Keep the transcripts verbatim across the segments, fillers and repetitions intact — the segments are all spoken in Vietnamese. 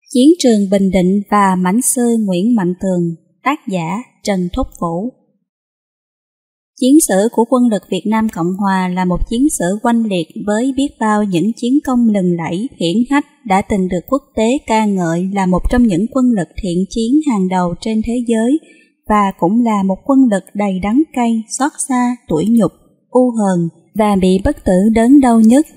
Chiến trường Bình Định và Mãnh sư Nguyễn Mạnh Tường, tác giả Trần Thúc Vũ. Chiến sử của quân lực Việt Nam Cộng Hòa là một chiến sử oanh liệt với biết bao những chiến công lừng lẫy, hiển hách, đã từng được quốc tế ca ngợi là một trong những quân lực thiện chiến hàng đầu trên thế giới, và cũng là một quân lực đầy đắng cay, xót xa, tủi nhục, u hờn và bị bất tử đớn đau nhất.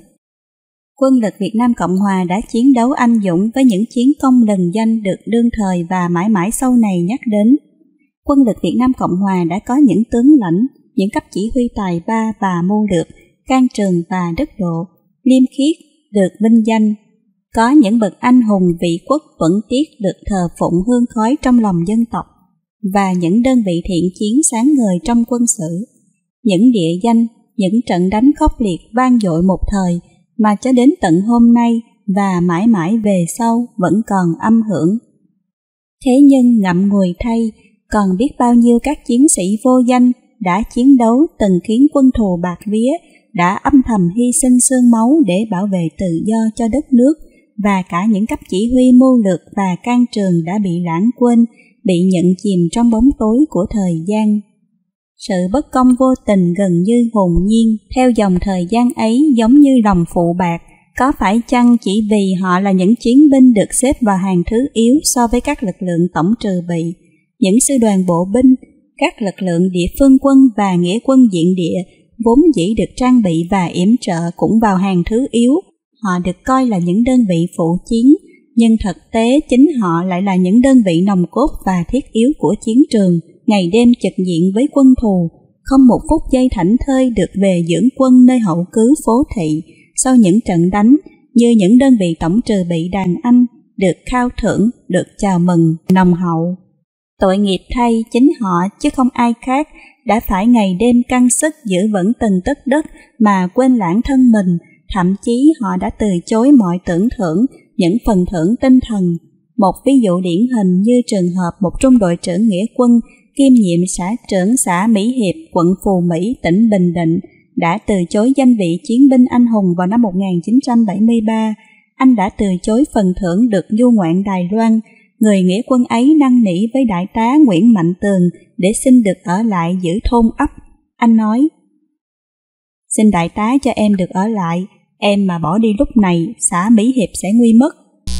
Quân lực Việt Nam Cộng Hòa đã chiến đấu anh dũng với những chiến công lừng danh được đương thời và mãi mãi sau này nhắc đến. Quân lực Việt Nam Cộng Hòa đã có những tướng lãnh, những cấp chỉ huy tài ba và mưu lược, can trường và đức độ, liêm khiết, được vinh danh. Có những bậc anh hùng vị quốc vẫn tiếc được thờ phụng hương khói trong lòng dân tộc, và những đơn vị thiện chiến sáng ngời trong quân sự. Những địa danh, những trận đánh khốc liệt vang dội một thời, mà cho đến tận hôm nay và mãi mãi về sau vẫn còn âm hưởng. Thế nhưng ngậm ngùi thay, còn biết bao nhiêu các chiến sĩ vô danh đã chiến đấu từng khiến quân thù bạt vía, đã âm thầm hy sinh xương máu để bảo vệ tự do cho đất nước, và cả những cấp chỉ huy mưu lược và can trường đã bị lãng quên, bị nhận chìm trong bóng tối của thời gian. Sự bất công vô tình gần như hồn nhiên theo dòng thời gian ấy giống như lòng phụ bạc. Có phải chăng chỉ vì họ là những chiến binh được xếp vào hàng thứ yếu so với các lực lượng tổng trừ bị, những sư đoàn bộ binh, các lực lượng địa phương quân và nghĩa quân diện địa vốn dĩ được trang bị và yểm trợ cũng vào hàng thứ yếu. Họ được coi là những đơn vị phụ chiến, nhưng thực tế chính họ lại là những đơn vị nòng cốt và thiết yếu của chiến trường, ngày đêm trực diện với quân thù, không một phút giây thảnh thơi được về dưỡng quân nơi hậu cứ phố thị. Sau những trận đánh, như những đơn vị tổng trừ bị đàn anh, được khao thưởng, được chào mừng nồng hậu. Tội nghiệp thay chính họ chứ không ai khác đã phải ngày đêm căng sức giữ vững từng tấc đất mà quên lãng thân mình. Thậm chí họ đã từ chối mọi tưởng thưởng, những phần thưởng tinh thần. Một ví dụ điển hình như trường hợp một trung đội trưởng nghĩa quân kiêm nhiệm xã trưởng xã Mỹ Hiệp, quận Phú Mỹ, tỉnh Bình Định, đã từ chối danh vị chiến binh anh hùng vào năm một nghìn chín trăm bảy mươi ba. Anh đã từ chối phần thưởng được du ngoạn Đài Loan. Người nghĩa quân ấy năn nỉ với đại tá Nguyễn Mạnh Tường để xin được ở lại giữ thôn ấp. Anh nói: "Xin đại tá cho em được ở lại, em mà bỏ đi lúc này, xã Mỹ Hiệp sẽ nguy mất."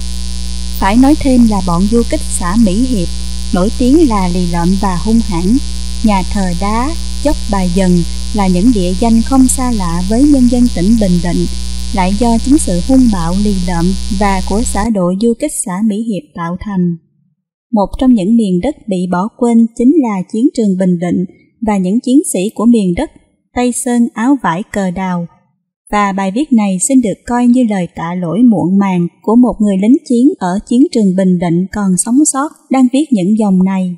Phải nói thêm là bọn du kích xã Mỹ Hiệp nổi tiếng là lì lợm và hung hãn. Nhà thờ đá, dốc Bà Dần là những địa danh không xa lạ với nhân dân tỉnh Bình Định, lại do chính sự hung bạo lì lợm và của xã đội du kích xã Mỹ Hiệp tạo thành. Một trong những miền đất bị bỏ quên chính là chiến trường Bình Định và những chiến sĩ của miền đất Tây Sơn áo vải cờ đào. Và bài viết này xin được coi như lời tạ lỗi muộn màng của một người lính chiến ở chiến trường Bình Định còn sống sót đang viết những dòng này.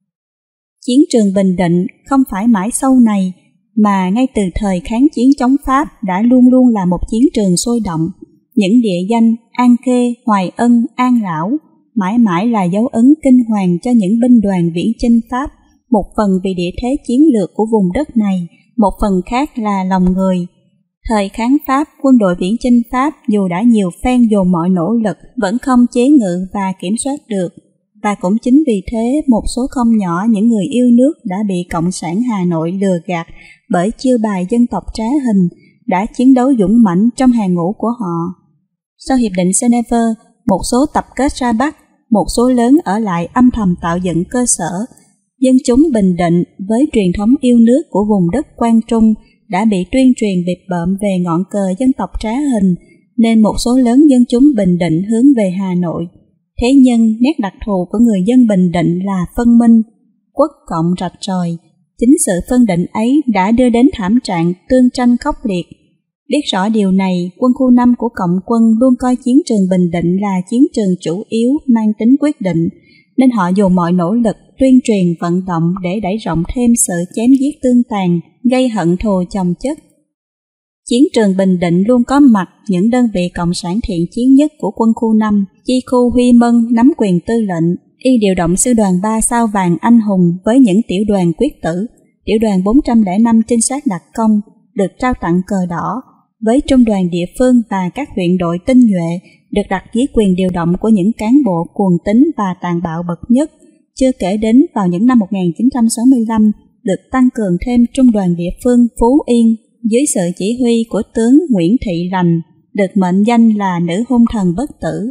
Chiến trường Bình Định không phải mãi sau này, mà ngay từ thời kháng chiến chống Pháp đã luôn luôn là một chiến trường sôi động. Những địa danh An Khê, Hoài Ân, An Lão mãi mãi là dấu ấn kinh hoàng cho những binh đoàn viễn chinh Pháp, một phần vì địa thế chiến lược của vùng đất này, một phần khác là lòng người. Thời kháng Pháp, quân đội viễn chinh Pháp dù đã nhiều phen dồn mọi nỗ lực vẫn không chế ngự và kiểm soát được. Và cũng chính vì thế một số không nhỏ những người yêu nước đã bị Cộng sản Hà Nội lừa gạt bởi chiêu bài dân tộc trá hình, đã chiến đấu dũng mãnh trong hàng ngũ của họ. Sau Hiệp định Geneva, một số tập kết ra Bắc, một số lớn ở lại âm thầm tạo dựng cơ sở. Dân chúng Bình Định với truyền thống yêu nước của vùng đất Quang Trung đã bị tuyên truyền bịp bợm về ngọn cờ dân tộc trá hình, nên một số lớn dân chúng Bình Định hướng về Hà Nội. Thế nhưng nét đặc thù của người dân Bình Định là phân minh, quốc cộng rạch ròi. Chính sự phân định ấy đã đưa đến thảm trạng tương tranh khốc liệt. Biết rõ điều này, quân khu năm của Cộng quân luôn coi chiến trường Bình Định là chiến trường chủ yếu mang tính quyết định, nên họ dùng mọi nỗ lực tuyên truyền vận động để đẩy rộng thêm sự chém giết tương tàn, gây hận thù chồng chất. Chiến trường Bình Định luôn có mặt những đơn vị cộng sản thiện chiến nhất của quân khu năm. Chi khu Huy Mân nắm quyền tư lệnh, y điều động sư đoàn ba sao vàng anh hùng với những tiểu đoàn quyết tử, tiểu đoàn bốn trăm lẻ năm trinh sát đặc công được trao tặng cờ đỏ, với trung đoàn địa phương và các huyện đội tinh nhuệ được đặt dưới quyền điều động của những cán bộ cuồng tín và tàn bạo bậc nhất, chưa kể đến vào những năm một nghìn chín trăm sáu mươi lăm được tăng cường thêm trung đoàn địa phương Phú Yên dưới sự chỉ huy của tướng Nguyễn Thị Lành, được mệnh danh là nữ hung thần bất tử.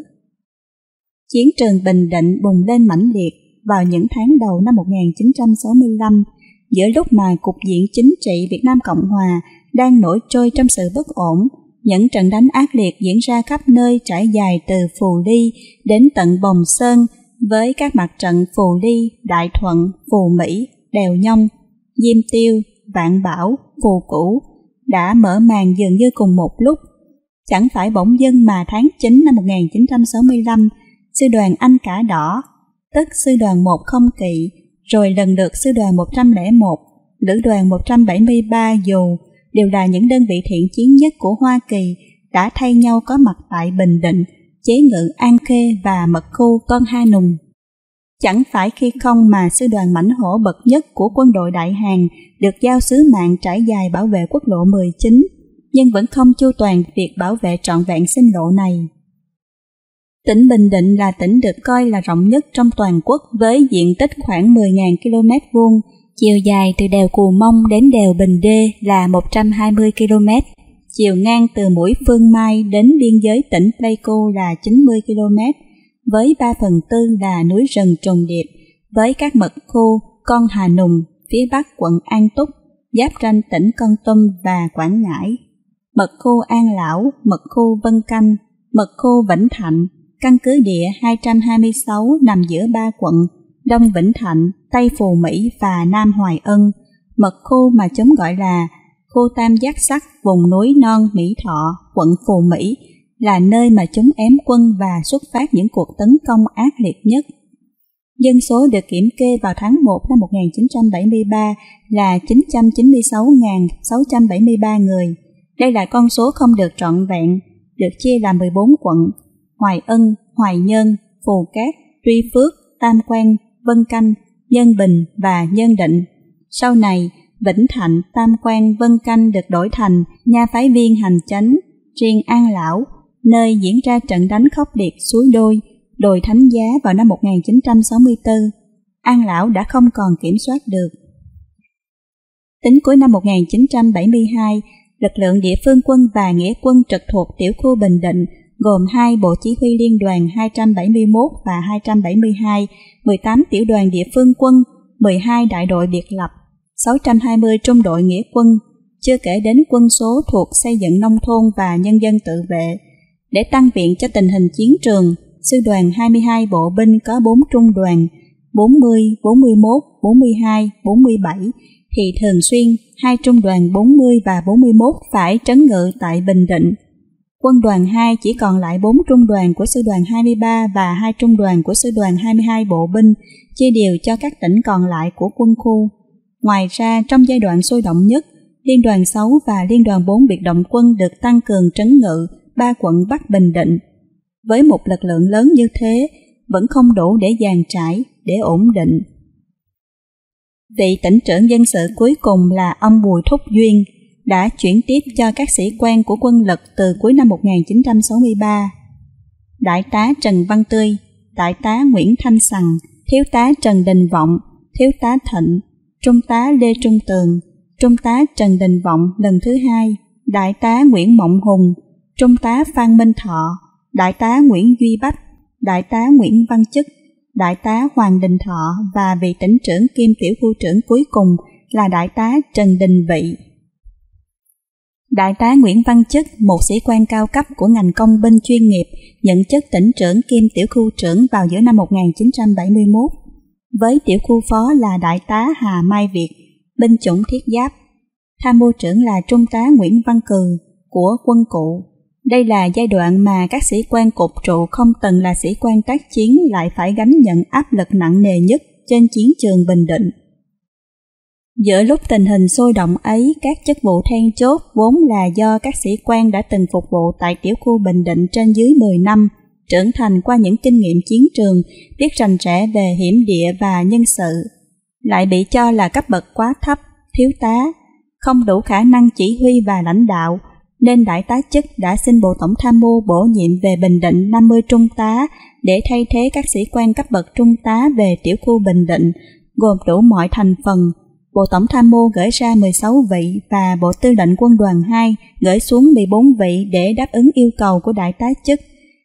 Chiến trường Bình Định bùng lên mãnh liệt vào những tháng đầu năm một nghìn chín trăm sáu mươi lăm, giữa lúc mà cục diện chính trị Việt Nam Cộng Hòa đang nổi trôi trong sự bất ổn. Những trận đánh ác liệt diễn ra khắp nơi trải dài từ Phù Ly đến tận Bồng Sơn, với các mặt trận Phù Ly, Đại Thuận, Phù Mỹ, Đèo Nhông, Diêm Tiêu, Vạn Bảo, Phù Cũ đã mở màn dường như cùng một lúc. Chẳng phải bỗng dưng mà tháng chín năm một nghìn chín trăm sáu mươi lăm, sư đoàn Anh Cả Đỏ, tức sư đoàn một Không Kỵ, rồi lần lượt sư đoàn một trăm lẻ một, lữ đoàn một trăm bảy mươi ba Dù, đều là những đơn vị thiện chiến nhất của Hoa Kỳ, đã thay nhau có mặt tại Bình Định, Chế Ngự, An Khê và mật khu Con Ha Nùng. Chẳng phải khi không mà sư đoàn mãnh hổ bậc nhất của quân đội Đại Hàn được giao sứ mạng trải dài bảo vệ quốc lộ mười chín, nhưng vẫn không chu toàn việc bảo vệ trọn vẹn sinh lộ này. Tỉnh Bình Định là tỉnh được coi là rộng nhất trong toàn quốc với diện tích khoảng mười nghìn ki lô mét vuông, chiều dài từ đèo Cù Mông đến đèo Bình Đê là một trăm hai mươi ki lô mét, chiều ngang từ mũi Phương Mai đến biên giới tỉnh Pleiku là chín mươi ki lô mét, với ba phần tư là núi rừng trùng điệp, với các mật khu Con Hà Nùng, phía bắc quận An Túc, giáp ranh tỉnh Kon Tum và Quảng Ngãi, mật khu An Lão, mật khu Vân Canh, mật khu Vĩnh Thạnh, căn cứ địa hai trăm hai mươi sáu nằm giữa ba quận Đông Vĩnh Thạnh, Tây Phù Mỹ và Nam Hoài Ân, mật khu mà chúng gọi là khu Tam Giác Sắt vùng núi non Mỹ Thọ, quận Phù Mỹ, là nơi mà chúng ém quân và xuất phát những cuộc tấn công ác liệt nhất. Dân số được kiểm kê vào tháng một năm một nghìn chín trăm bảy mươi ba là chín trăm chín mươi sáu nghìn sáu trăm bảy mươi ba người. Đây là con số không được trọn vẹn, được chia làm mười bốn quận: Hoài Ân, Hoài Nhơn, Phù Cát, Tuy Phước, Tam Quan, Vân Canh, Nhân Bình và Nhân Định. Sau này, Vĩnh Thạnh, Tam Quan, Vân Canh được đổi thành nha phái viên hành chánh. Riêng An Lão, nơi diễn ra trận đánh khốc liệt Suối Đôi, đồi Thánh Giá vào năm một nghìn chín trăm sáu mươi tư, An Lão đã không còn kiểm soát được. Tính cuối năm một nghìn chín trăm bảy mươi hai, lực lượng địa phương quân và nghĩa quân trực thuộc tiểu khu Bình Định gồm hai bộ chỉ huy liên đoàn hai trăm bảy mươi mốt và hai trăm bảy mươi hai, mười tám tiểu đoàn địa phương quân, mười hai đại đội biệt lập, sáu trăm hai mươi trung đội nghĩa quân, chưa kể đến quân số thuộc xây dựng nông thôn và nhân dân tự vệ. Để tăng viện cho tình hình chiến trường, sư đoàn hai mươi hai bộ binh có bốn trung đoàn, bốn mươi, bốn mươi mốt, bốn mươi hai, bốn mươi bảy, thì thường xuyên hai trung đoàn bốn mươi và bốn mươi mốt phải trấn ngự tại Bình Định. Quân đoàn hai chỉ còn lại bốn trung đoàn của sư đoàn hai mươi ba và hai trung đoàn của sư đoàn hai mươi hai bộ binh, chia đều cho các tỉnh còn lại của quân khu. Ngoài ra, trong giai đoạn sôi động nhất, Liên đoàn sáu và Liên đoàn bốn biệt động quân được tăng cường trấn ngự ba quận Bắc Bình Định. Với một lực lượng lớn như thế, vẫn không đủ để dàn trải, để ổn định. Vị tỉnh trưởng dân sự cuối cùng là ông Bùi Thúc Duyên, đã chuyển tiếp cho các sĩ quan của quân lực từ cuối năm một nghìn chín trăm sáu mươi ba. Đại tá Trần Văn Tươi, đại tá Nguyễn Thanh Sằng, thiếu tá Trần Đình Vọng, thiếu tá Thịnh, trung tá Lê Trung Tường, trung tá Trần Đình Vọng lần thứ hai, đại tá Nguyễn Mộng Hùng, trung tá Phan Minh Thọ, đại tá Nguyễn Duy Bách, đại tá Nguyễn Văn Chức, đại tá Hoàng Đình Thọ và vị tỉnh trưởng kiêm tiểu khu trưởng cuối cùng là đại tá Trần Đình Vị. Đại tá Nguyễn Văn Chức, một sĩ quan cao cấp của ngành công binh chuyên nghiệp, nhận chức tỉnh trưởng kiêm tiểu khu trưởng vào giữa năm một nghìn chín trăm bảy mươi mốt. Với tiểu khu phó là đại tá Hà Mai Việt, binh chủng thiết giáp. Tham mưu trưởng là trung tá Nguyễn Văn Cừ của quân cụ. Đây là giai đoạn mà các sĩ quan cột trụ không từng là sĩ quan tác chiến lại phải gánh nhận áp lực nặng nề nhất trên chiến trường Bình Định. Giữa lúc tình hình sôi động ấy, các chức vụ then chốt vốn là do các sĩ quan đã từng phục vụ tại tiểu khu Bình Định trên dưới mười năm, trưởng thành qua những kinh nghiệm chiến trường, biết rành rẽ về hiểm địa và nhân sự, lại bị cho là cấp bậc quá thấp, thiếu tá, không đủ khả năng chỉ huy và lãnh đạo, nên đại tá chức đã xin Bộ Tổng tham mưu bổ nhiệm về Bình Định năm mươi trung tá để thay thế các sĩ quan cấp bậc trung tá về tiểu khu Bình Định, gồm đủ mọi thành phần. Bộ Tổng tham mưu gửi ra mười sáu vị và Bộ Tư lệnh Quân đoàn hai gửi xuống mười bốn vị để đáp ứng yêu cầu của đại tá chức.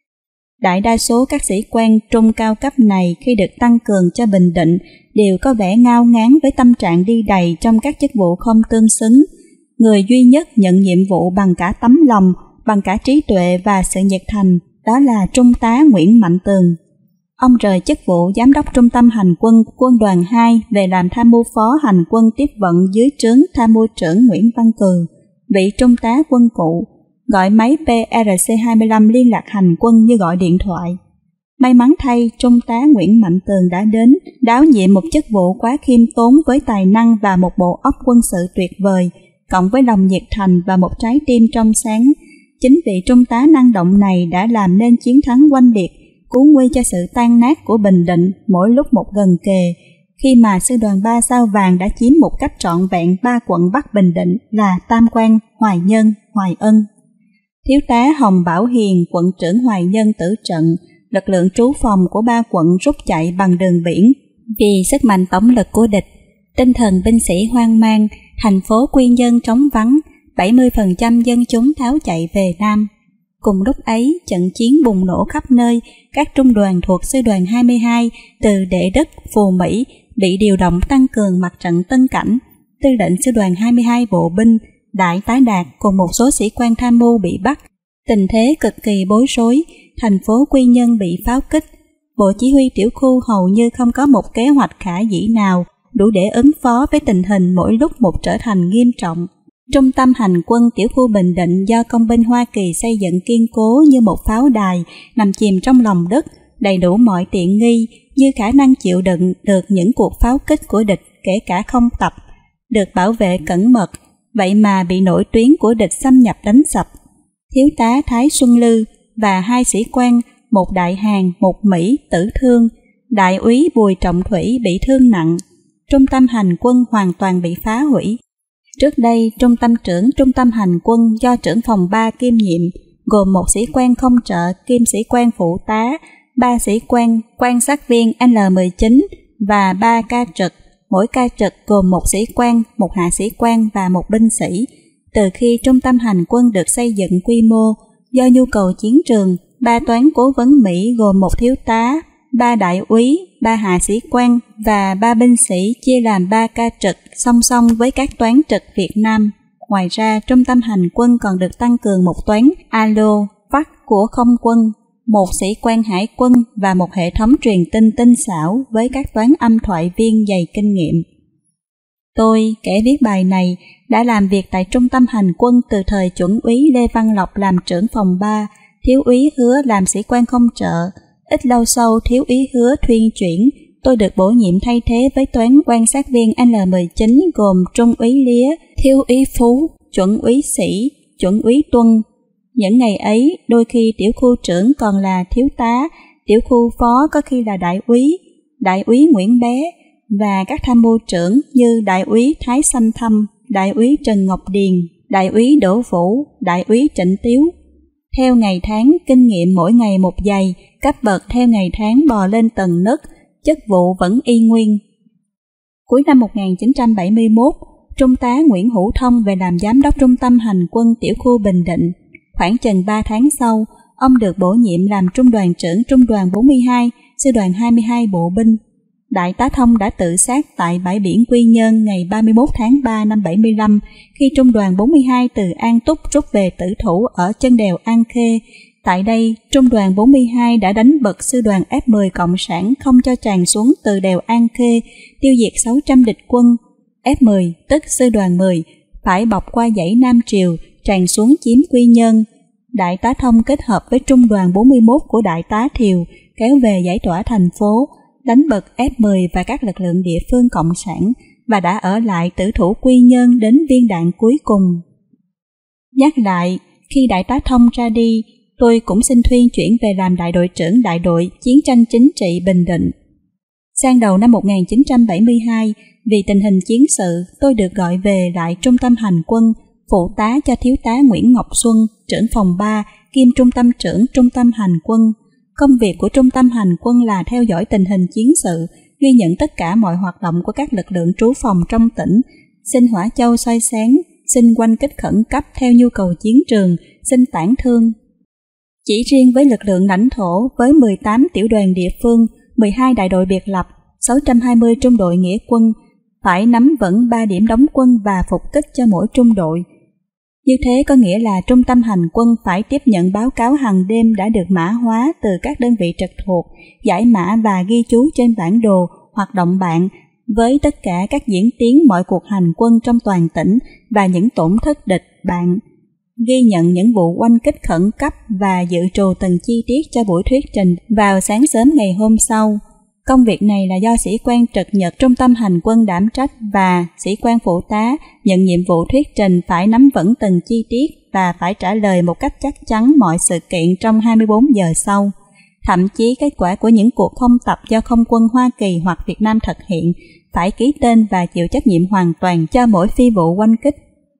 Đại đa số các sĩ quan trung cao cấp này khi được tăng cường cho Bình Định đều có vẻ ngao ngán với tâm trạng đi đầy trong các chức vụ không tương xứng. Người duy nhất nhận nhiệm vụ bằng cả tấm lòng, bằng cả trí tuệ và sự nhiệt thành, đó là Trung tá Nguyễn Mạnh Tường. Ông rời chức vụ Giám đốc Trung tâm Hành quân Quân đoàn hai về làm tham mưu phó hành quân tiếp vận dưới trướng tham mưu trưởng Nguyễn Văn Cừ, vị Trung tá quân cụ, gọi máy P R C hai mươi lăm liên lạc hành quân như gọi điện thoại. May mắn thay, Trung tá Nguyễn Mạnh Tường đã đến, đáo nhiệm một chức vụ quá khiêm tốn với tài năng và một bộ óc quân sự tuyệt vời, cộng với lòng nhiệt thành và một trái tim trong sáng. Chính vị Trung tá năng động này đã làm nên chiến thắng oanh liệt, cứu nguy cho sự tan nát của Bình Định mỗi lúc một gần kề, khi mà sư đoàn ba sao vàng đã chiếm một cách trọn vẹn ba quận Bắc Bình Định là Tam Quan, Hoài Nhân, Hoài Ân. Thiếu tá Hồng Bảo Hiền, quận trưởng Hoài Nhân tử trận, lực lượng trú phòng của ba quận rút chạy bằng đường biển vì sức mạnh tổng lực của địch. Tinh thần binh sĩ hoang mang, thành phố Quy Nhơn trống vắng, bảy mươi phần trăm dân chúng tháo chạy về Nam. Cùng lúc ấy, trận chiến bùng nổ khắp nơi, các trung đoàn thuộc sư đoàn hai mươi hai từ Đệ Đất, Phù Mỹ bị điều động tăng cường mặt trận Tân Cảnh. Tư lệnh sư đoàn hai mươi hai bộ binh, Đại tá Đạt cùng một số sĩ quan tham mưu bị bắt. Tình thế cực kỳ bối rối, thành phố Quy Nhơn bị pháo kích. Bộ chỉ huy tiểu khu hầu như không có một kế hoạch khả dĩ nào đủ để ứng phó với tình hình mỗi lúc một trở thành nghiêm trọng. Trung tâm hành quân tiểu khu Bình Định do công binh Hoa Kỳ xây dựng kiên cố như một pháo đài, nằm chìm trong lòng đất, đầy đủ mọi tiện nghi, như khả năng chịu đựng được những cuộc pháo kích của địch kể cả không tập, được bảo vệ cẩn mật, vậy mà bị nội tuyến của địch xâm nhập đánh sập. Thiếu tá Thái Xuân Lư và hai sĩ quan, một đại Hàn, một Mỹ tử thương, đại úy Bùi Trọng Thủy bị thương nặng. Trung tâm hành quân hoàn toàn bị phá hủy. Trước đây, trung tâm trưởng trung tâm hành quân do trưởng phòng ba kiêm nhiệm, gồm một sĩ quan không trợ kiêm sĩ quan phụ tá, ba sĩ quan quan sát viên L mười chín và ba ca trực, mỗi ca trực gồm một sĩ quan, một hạ sĩ quan và một binh sĩ. Từ khi trung tâm hành quân được xây dựng quy mô, do nhu cầu chiến trường, ba toán cố vấn Mỹ gồm một thiếu tá, ba đại úy, ba hạ sĩ quan và ba binh sĩ chia làm ba ca trực song song với các toán trực Việt Nam. Ngoài ra, trung tâm hành quân còn được tăng cường một toán alo, phát của không quân, một sĩ quan hải quân và một hệ thống truyền tin tinh xảo với các toán âm thoại viên dày kinh nghiệm. Tôi, kẻ viết bài này, đã làm việc tại trung tâm hành quân từ thời chuẩn úy Lê Văn Lộc làm trưởng phòng ba, thiếu úy Hứa làm sĩ quan không trợ. Ít lâu sau, thiếu úy Hứa thuyên chuyển, tôi được bổ nhiệm thay thế với toán quan sát viên L mười chín gồm trung úy Lía, thiếu úy Phú, chuẩn úy Sĩ, chuẩn úy Tuân. Những ngày ấy, đôi khi tiểu khu trưởng còn là thiếu tá, tiểu khu phó có khi là đại úy, đại úy Nguyễn Bé, và các tham mưu trưởng như đại úy Thái Sanh Thâm, đại úy Trần Ngọc Điền, đại úy Đỗ Vũ, đại úy Trịnh Tiếu. Theo ngày tháng, kinh nghiệm mỗi ngày một dày, cấp bậc theo ngày tháng bò lên tầng nấc, chức vụ vẫn y nguyên. Cuối năm một nghìn chín trăm bảy mươi mốt, Trung tá Nguyễn Hữu Thông về làm giám đốc trung tâm hành quân tiểu khu Bình Định. Khoảng chừng ba tháng sau, ông được bổ nhiệm làm trung đoàn trưởng trung đoàn bốn mươi hai, sư đoàn hai mươi hai bộ binh. Đại tá Thông đã tự sát tại bãi biển Quy Nhơn ngày ba mươi mốt tháng ba năm bảy mươi lăm khi trung đoàn bốn mươi hai từ An Túc rút về tử thủ ở chân đèo An Khê. Tại đây, trung đoàn bốn mươi hai đã đánh bật sư đoàn F mười Cộng sản không cho tràn xuống từ đèo An Khê, tiêu diệt sáu trăm địch quân. F mười, tức sư đoàn mười, phải bọc qua dãy Nam Triều, tràn xuống chiếm Quy Nhơn. Đại tá Thông kết hợp với trung đoàn bốn mươi mốt của đại tá Thiều kéo về giải tỏa thành phố, đánh bật F mười và các lực lượng địa phương Cộng sản và đã ở lại tử thủ Quy Nhơn đến viên đạn cuối cùng. Nhắc lại, khi đại tá Thông ra đi, tôi cũng xin thuyên chuyển về làm đại đội trưởng đại đội chiến tranh chính trị Bình Định. Sang đầu năm một nghìn chín trăm bảy mươi hai, vì tình hình chiến sự, tôi được gọi về lại trung tâm hành quân phụ tá cho thiếu tá Nguyễn Ngọc Xuân, trưởng phòng ba, kiêm trung tâm trưởng trung tâm hành quân. Công việc của trung tâm hành quân là theo dõi tình hình chiến sự, ghi nhận tất cả mọi hoạt động của các lực lượng trú phòng trong tỉnh, xin hỏa châu soi sáng, xin oanh kích khẩn cấp theo nhu cầu chiến trường, xin tản thương. Chỉ riêng với lực lượng lãnh thổ với mười tám tiểu đoàn địa phương, mười hai đại đội biệt lập, sáu trăm hai mươi trung đội nghĩa quân, phải nắm vững ba điểm đóng quân và phục kích cho mỗi trung đội. Như thế có nghĩa là trung tâm hành quân phải tiếp nhận báo cáo hàng đêm đã được mã hóa từ các đơn vị trực thuộc, giải mã và ghi chú trên bản đồ hoạt động bạn với tất cả các diễn tiến mọi cuộc hành quân trong toàn tỉnh và những tổn thất địch bạn, ghi nhận những vụ oanh kích khẩn cấp và dự trù từng chi tiết cho buổi thuyết trình vào sáng sớm ngày hôm sau. Công việc này là do sĩ quan trực nhật trung tâm hành quân đảm trách và sĩ quan phụ tá nhận nhiệm vụ thuyết trình phải nắm vững từng chi tiết và phải trả lời một cách chắc chắn mọi sự kiện trong hai mươi bốn giờ sau. Thậm chí kết quả của những cuộc không tập do không quân Hoa Kỳ hoặc Việt Nam thực hiện phải ký tên và chịu trách nhiệm hoàn toàn cho mỗi phi vụ oanh kích.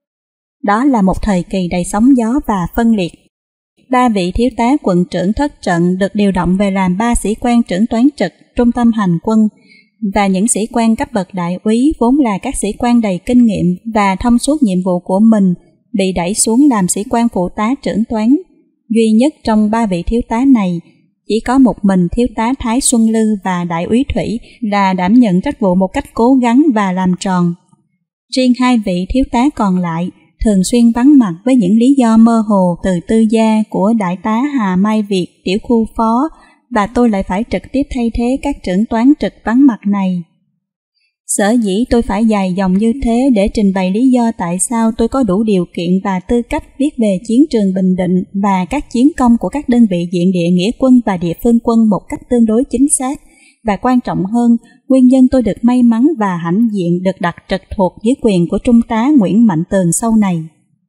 Đó là một thời kỳ đầy sóng gió và phân liệt. Ba vị thiếu tá quận trưởng thất trận được điều động về làm ba sĩ quan trưởng toán trực trung tâm hành quân, và những sĩ quan cấp bậc đại úy vốn là các sĩ quan đầy kinh nghiệm và thông suốt nhiệm vụ của mình bị đẩy xuống làm sĩ quan phụ tá trưởng toán. Duy nhất trong ba vị thiếu tá này, chỉ có một mình thiếu tá Thái Xuân Lư và đại úy Thủy là đảm nhận trách vụ một cách cố gắng và làm tròn. Riêng hai vị thiếu tá còn lại thường xuyên vắng mặt với những lý do mơ hồ từ tư gia của đại tá Hà Mai Việt, tiểu khu phó, và tôi lại phải trực tiếp thay thế các trưởng toán trực vắng mặt này. Sở dĩ tôi phải dài dòng như thế để trình bày lý do tại sao tôi có đủ điều kiện và tư cách viết về chiến trường Bình Định và các chiến công của các đơn vị diện địa nghĩa quân và địa phương quân một cách tương đối chính xác, và quan trọng hơn, nguyên nhân tôi được may mắn và hãnh diện được đặt trực thuộc dưới quyền của Trung tá Nguyễn Mạnh Tường sau này.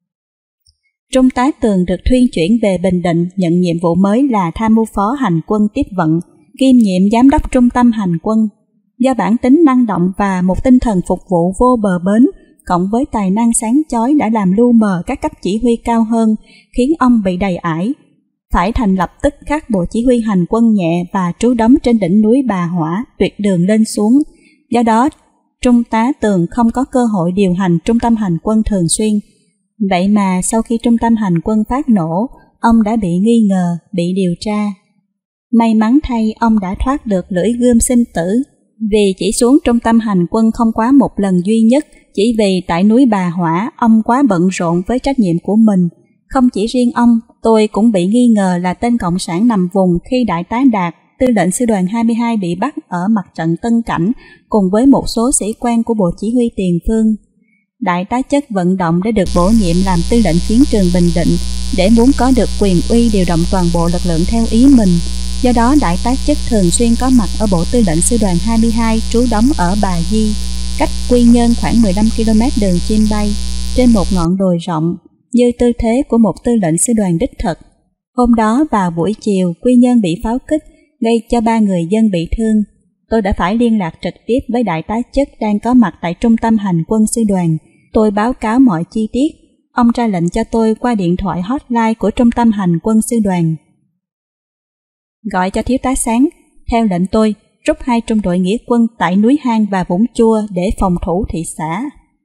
Trung tá Tường được thuyên chuyển về Bình Định nhận nhiệm vụ mới là tham mưu phó hành quân tiếp vận, kiêm nhiệm giám đốc trung tâm hành quân. Do bản tính năng động và một tinh thần phục vụ vô bờ bến, cộng với tài năng sáng chói đã làm lu mờ các cấp chỉ huy cao hơn, khiến ông bị đầy ải. Phải thành lập tức khắc bộ chỉ huy hành quân nhẹ và trú đóng trên đỉnh núi Bà Hỏa, tuyệt đường lên xuống. Do đó, Trung tá Tường không có cơ hội điều hành trung tâm hành quân thường xuyên. Vậy mà sau khi trung tâm hành quân phát nổ, ông đã bị nghi ngờ, bị điều tra. May mắn thay ông đã thoát được lưỡi gươm sinh tử, vì chỉ xuống trung tâm hành quân không quá một lần duy nhất, chỉ vì tại núi Bà Hỏa ông quá bận rộn với trách nhiệm của mình. Không chỉ riêng ông, tôi cũng bị nghi ngờ là tên cộng sản nằm vùng khi đại tá Đạt, tư lệnh sư đoàn hai mươi hai bị bắt ở mặt trận Tân Cảnh cùng với một số sĩ quan của bộ chỉ huy tiền phương. Đại tá Chất vận động để được bổ nhiệm làm tư lệnh chiến trường Bình Định để muốn có được quyền uy điều động toàn bộ lực lượng theo ý mình. Do đó đại tá Chất thường xuyên có mặt ở bộ tư lệnh sư đoàn hai mươi hai trú đóng ở Bà Di, cách Quy Nhơn khoảng mười lăm ki lô mét đường chim bay, trên một ngọn đồi rộng, như tư thế của một tư lệnh sư đoàn đích thực. Hôm đó vào buổi chiều, Quy Nhơn bị pháo kích, gây cho ba người dân bị thương. Tôi đã phải liên lạc trực tiếp với đại tá Chất đang có mặt tại trung tâm hành quân sư đoàn. Tôi báo cáo mọi chi tiết. Ông ra lệnh cho tôi qua điện thoại hotline của trung tâm hành quân sư đoàn. Gọi cho thiếu tá Sáng, theo lệnh tôi, rút hai trung đội nghĩa quân tại núi Hang và Vũng Chua để phòng thủ thị xã.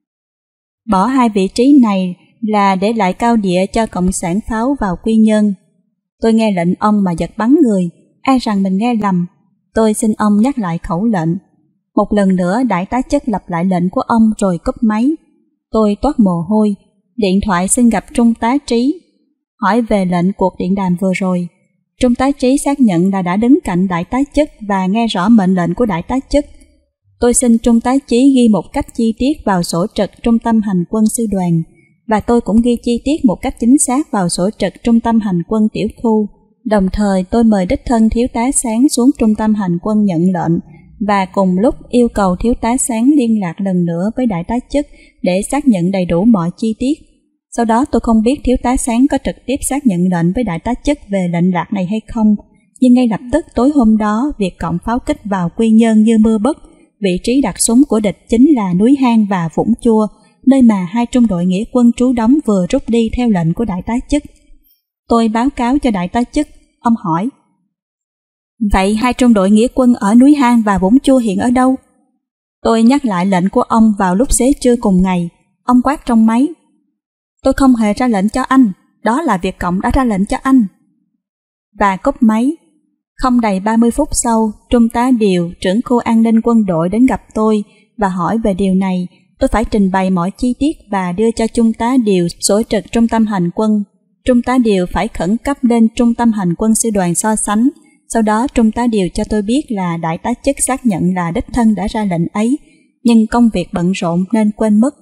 Bỏ hai vị trí này là để lại cao địa cho cộng sản pháo vào Quy Nhơn. Tôi nghe lệnh ông mà giật bắn người, e rằng mình nghe lầm. Tôi xin ông nhắc lại khẩu lệnh. Một lần nữa đại tá Chất lặp lại lệnh của ông rồi cúp máy. Tôi toát mồ hôi, điện thoại xin gặp Trung tá Trí, hỏi về lệnh cuộc điện đàm vừa rồi. Trung tá Trí xác nhận là đã đứng cạnh đại tá Chất và nghe rõ mệnh lệnh của đại tá Chất. Tôi xin Trung tá Trí ghi một cách chi tiết vào sổ trực trung tâm hành quân sư đoàn, và tôi cũng ghi chi tiết một cách chính xác vào sổ trực trung tâm hành quân tiểu khu. Đồng thời tôi mời đích thân thiếu tá Sáng xuống trung tâm hành quân nhận lệnh, và cùng lúc yêu cầu thiếu tá Sáng liên lạc lần nữa với đại tá Chất để xác nhận đầy đủ mọi chi tiết. Sau đó tôi không biết thiếu tá Sáng có trực tiếp xác nhận lệnh với đại tá Chất về lệnh lạc này hay không, nhưng ngay lập tức tối hôm đó, việc cộng pháo kích vào Quy Nhơn như mưa bất. Vị trí đặt súng của địch chính là núi Hang và Vũng Chua, nơi mà hai trung đội nghĩa quân trú đóng vừa rút đi theo lệnh của đại tá chức. Tôi báo cáo cho đại tá chức. Ông hỏi: vậy hai trung đội nghĩa quân ở núi Hang và Vũng Chua hiện ở đâu? Tôi nhắc lại lệnh của ông vào lúc xế trưa cùng ngày. Ông quát trong máy: tôi không hề ra lệnh cho anh, đó là Việt Cộng đã ra lệnh cho anh. Và cúp máy. Không đầy ba mươi phút sau, Trung tá Điều, trưởng khu an ninh quân đội đến gặp tôi và hỏi về điều này. Tôi phải trình bày mọi chi tiết và đưa cho Trung tá Điều sổ trực trung tâm hành quân. Trung tá Điều phải khẩn cấp lên trung tâm hành quân sư đoàn so sánh. Sau đó Trung tá Điều cho tôi biết là đại tá chức xác nhận là đích thân đã ra lệnh ấy, nhưng công việc bận rộn nên quên mất.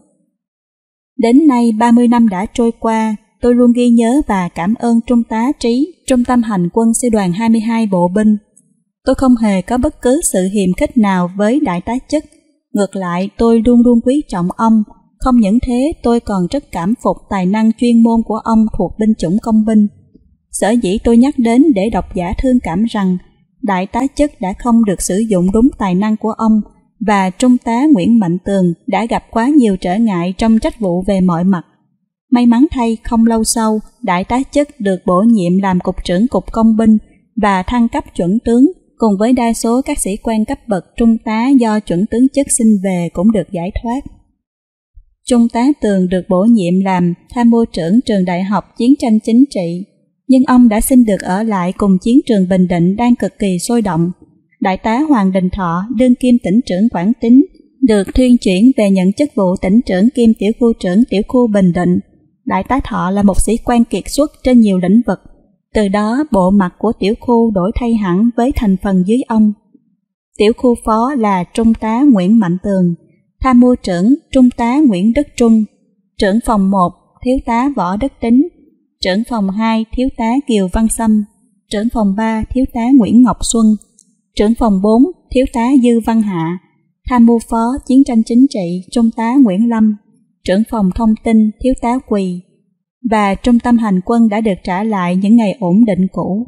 Đến nay ba mươi năm đã trôi qua, tôi luôn ghi nhớ và cảm ơn Trung tá Trí, trung tâm hành quân sư đoàn hai mươi hai bộ binh. Tôi không hề có bất cứ sự hiềm khích nào với đại tá chức. Ngược lại, tôi luôn luôn quý trọng ông. Không những thế, tôi còn rất cảm phục tài năng chuyên môn của ông thuộc binh chủng công binh. Sở dĩ tôi nhắc đến để độc giả thương cảm rằng đại tá chức đã không được sử dụng đúng tài năng của ông, và Trung tá Nguyễn Mạnh Tường đã gặp quá nhiều trở ngại trong trách vụ về mọi mặt. May mắn thay, không lâu sau, đại tá chức được bổ nhiệm làm cục trưởng cục công binh và thăng cấp chuẩn tướng, cùng với đa số các sĩ quan cấp bậc trung tá do chuẩn tướng chức xin về cũng được giải thoát. Trung tá Tường được bổ nhiệm làm tham mưu trưởng trường đại học chiến tranh chính trị, nhưng ông đã xin được ở lại cùng chiến trường Bình Định đang cực kỳ sôi động. Đại tá Hoàng Đình Thọ, đương kim tỉnh trưởng Quảng Tín, được thuyên chuyển về nhận chức vụ tỉnh trưởng kiêm tiểu khu trưởng tiểu khu Bình Định. Đại tá Thọ là một sĩ quan kiệt xuất trên nhiều lĩnh vực. Từ đó, bộ mặt của tiểu khu đổi thay hẳn với thành phần dưới ông. Tiểu khu phó là Trung tá Nguyễn Mạnh Tường, tham mưu trưởng Trung tá Nguyễn Đức Trung, trưởng phòng một Thiếu tá Võ Đức Tính, trưởng phòng hai Thiếu tá Kiều Văn Sâm, trưởng phòng ba Thiếu tá Nguyễn Ngọc Xuân, trưởng phòng bốn Thiếu tá Dư Văn Hạ, tham mưu phó chiến tranh chính trị Trung tá Nguyễn Lâm, trưởng phòng thông tin Thiếu tá Quỳ, và trung tâm hành quân đã được trả lại những ngày ổn định cũ.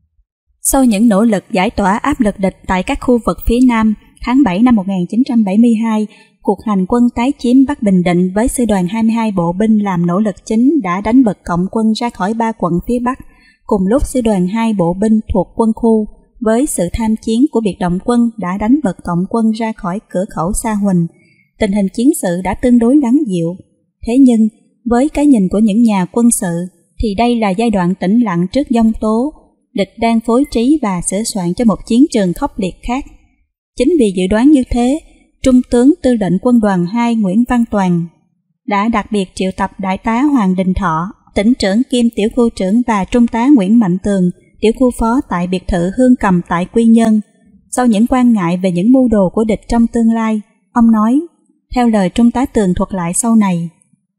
Sau những nỗ lực giải tỏa áp lực địch tại các khu vực phía Nam, tháng bảy năm một nghìn chín trăm bảy mươi hai, cuộc hành quân tái chiếm Bắc Bình Định với sư đoàn hai mươi hai bộ binh làm nỗ lực chính đã đánh bật cộng quân ra khỏi ba quận phía Bắc. Cùng lúc sư đoàn hai bộ binh thuộc quân khu với sự tham chiến của biệt động quân đã đánh bật cộng quân ra khỏi cửa khẩu Sa Huỳnh. Tình hình chiến sự đã tương đối lắng dịu. Thế nhưng, với cái nhìn của những nhà quân sự, thì đây là giai đoạn tĩnh lặng trước giông tố. Địch đang phối trí và sửa soạn cho một chiến trường khốc liệt khác. Chính vì dự đoán như thế, Trung tướng Tư lệnh Quân đoàn hai Nguyễn Văn Toàn đã đặc biệt triệu tập đại tá Hoàng Đình Thọ, tỉnh trưởng kiêm tiểu khu trưởng, và Trung tá Nguyễn Mạnh Tường, tiểu khu phó tại biệt thự Hương Cầm tại Quy Nhơn. Sau những quan ngại về những mưu đồ của địch trong tương lai, ông nói, theo lời Trung tá Tường thuật lại sau này: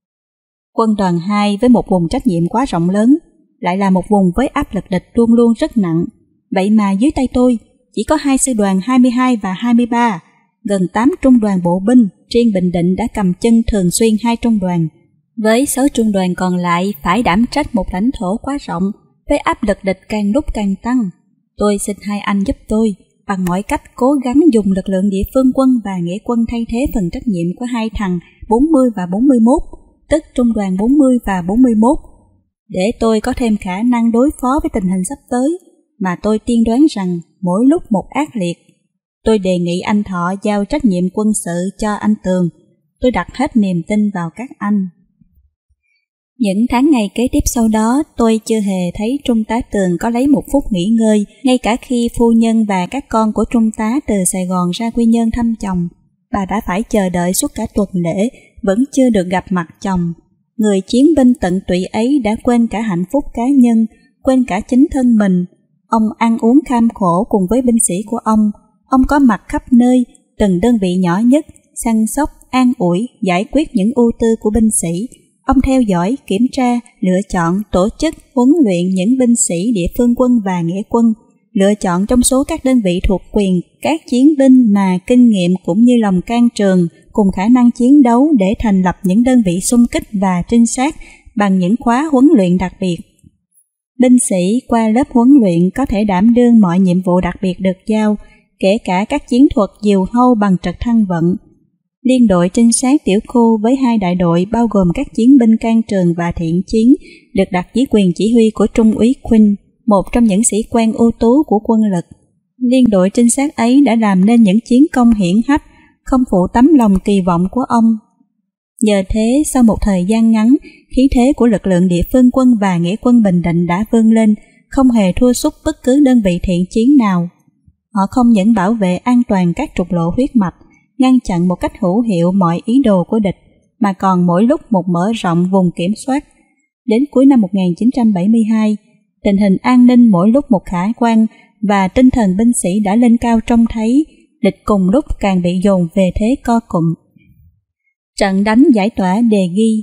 Quân đoàn hai với một vùng trách nhiệm quá rộng lớn, lại là một vùng với áp lực địch luôn luôn rất nặng. Vậy mà dưới tay tôi chỉ có hai sư đoàn hai mươi hai và hai mươi ba, gần tám trung đoàn bộ binh, riêng Bình Định đã cầm chân thường xuyên hai trung đoàn. Với sáu trung đoàn còn lại phải đảm trách một lãnh thổ quá rộng, với áp lực địch càng lúc càng tăng. Tôi xin hai anh giúp tôi bằng mọi cách cố gắng dùng lực lượng địa phương quân và nghĩa quân thay thế phần trách nhiệm của hai thằng bốn mươi và bốn mươi mốt, tức trung đoàn bốn mươi và bốn mươi mốt, để tôi có thêm khả năng đối phó với tình hình sắp tới mà tôi tiên đoán rằng mỗi lúc một ác liệt. Tôi đề nghị anh Thọ giao trách nhiệm quân sự cho anh Tường. Tôi đặt hết niềm tin vào các anh. Những tháng ngày kế tiếp sau đó, tôi chưa hề thấy Trung tá Tường có lấy một phút nghỉ ngơi, ngay cả khi phu nhân và các con của Trung tá từ Sài Gòn ra Quy Nhơn thăm chồng. Bà đã phải chờ đợi suốt cả tuần lễ, vẫn chưa được gặp mặt chồng. Người chiến binh tận tụy ấy đã quên cả hạnh phúc cá nhân, quên cả chính thân mình. Ông ăn uống kham khổ cùng với binh sĩ của ông. Ông có mặt khắp nơi, từng đơn vị nhỏ nhất, săn sóc, an ủi, giải quyết những ưu tư của binh sĩ. Ông theo dõi, kiểm tra, lựa chọn, tổ chức, huấn luyện những binh sĩ địa phương quân và nghĩa quân, lựa chọn trong số các đơn vị thuộc quyền các chiến binh mà kinh nghiệm cũng như lòng can trường cùng khả năng chiến đấu để thành lập những đơn vị xung kích và trinh sát bằng những khóa huấn luyện đặc biệt. Binh sĩ qua lớp huấn luyện có thể đảm đương mọi nhiệm vụ đặc biệt được giao, kể cả các chiến thuật diều hâu bằng trật thăng vận. Liên đội trinh sát tiểu khu với hai đại đội bao gồm các chiến binh can trường và thiện chiến được đặt dưới quyền chỉ huy của Trung úy Quinn, một trong những sĩ quan ưu tú của quân lực. Liên đội trinh sát ấy đã làm nên những chiến công hiển hách, không phụ tấm lòng kỳ vọng của ông. Nhờ thế, sau một thời gian ngắn, khí thế của lực lượng địa phương quân và nghĩa quân Bình Định đã vươn lên, không hề thua sút bất cứ đơn vị thiện chiến nào. Họ không những bảo vệ an toàn các trục lộ huyết mạch, ngăn chặn một cách hữu hiệu mọi ý đồ của địch, mà còn mỗi lúc một mở rộng vùng kiểm soát. Đến cuối năm một nghìn chín trăm bảy mươi hai, tình hình an ninh mỗi lúc một khả quan và tinh thần binh sĩ đã lên cao trông thấy, địch cùng lúc càng bị dồn về thế co cụm. Trận đánh giải tỏa Đề Ghi.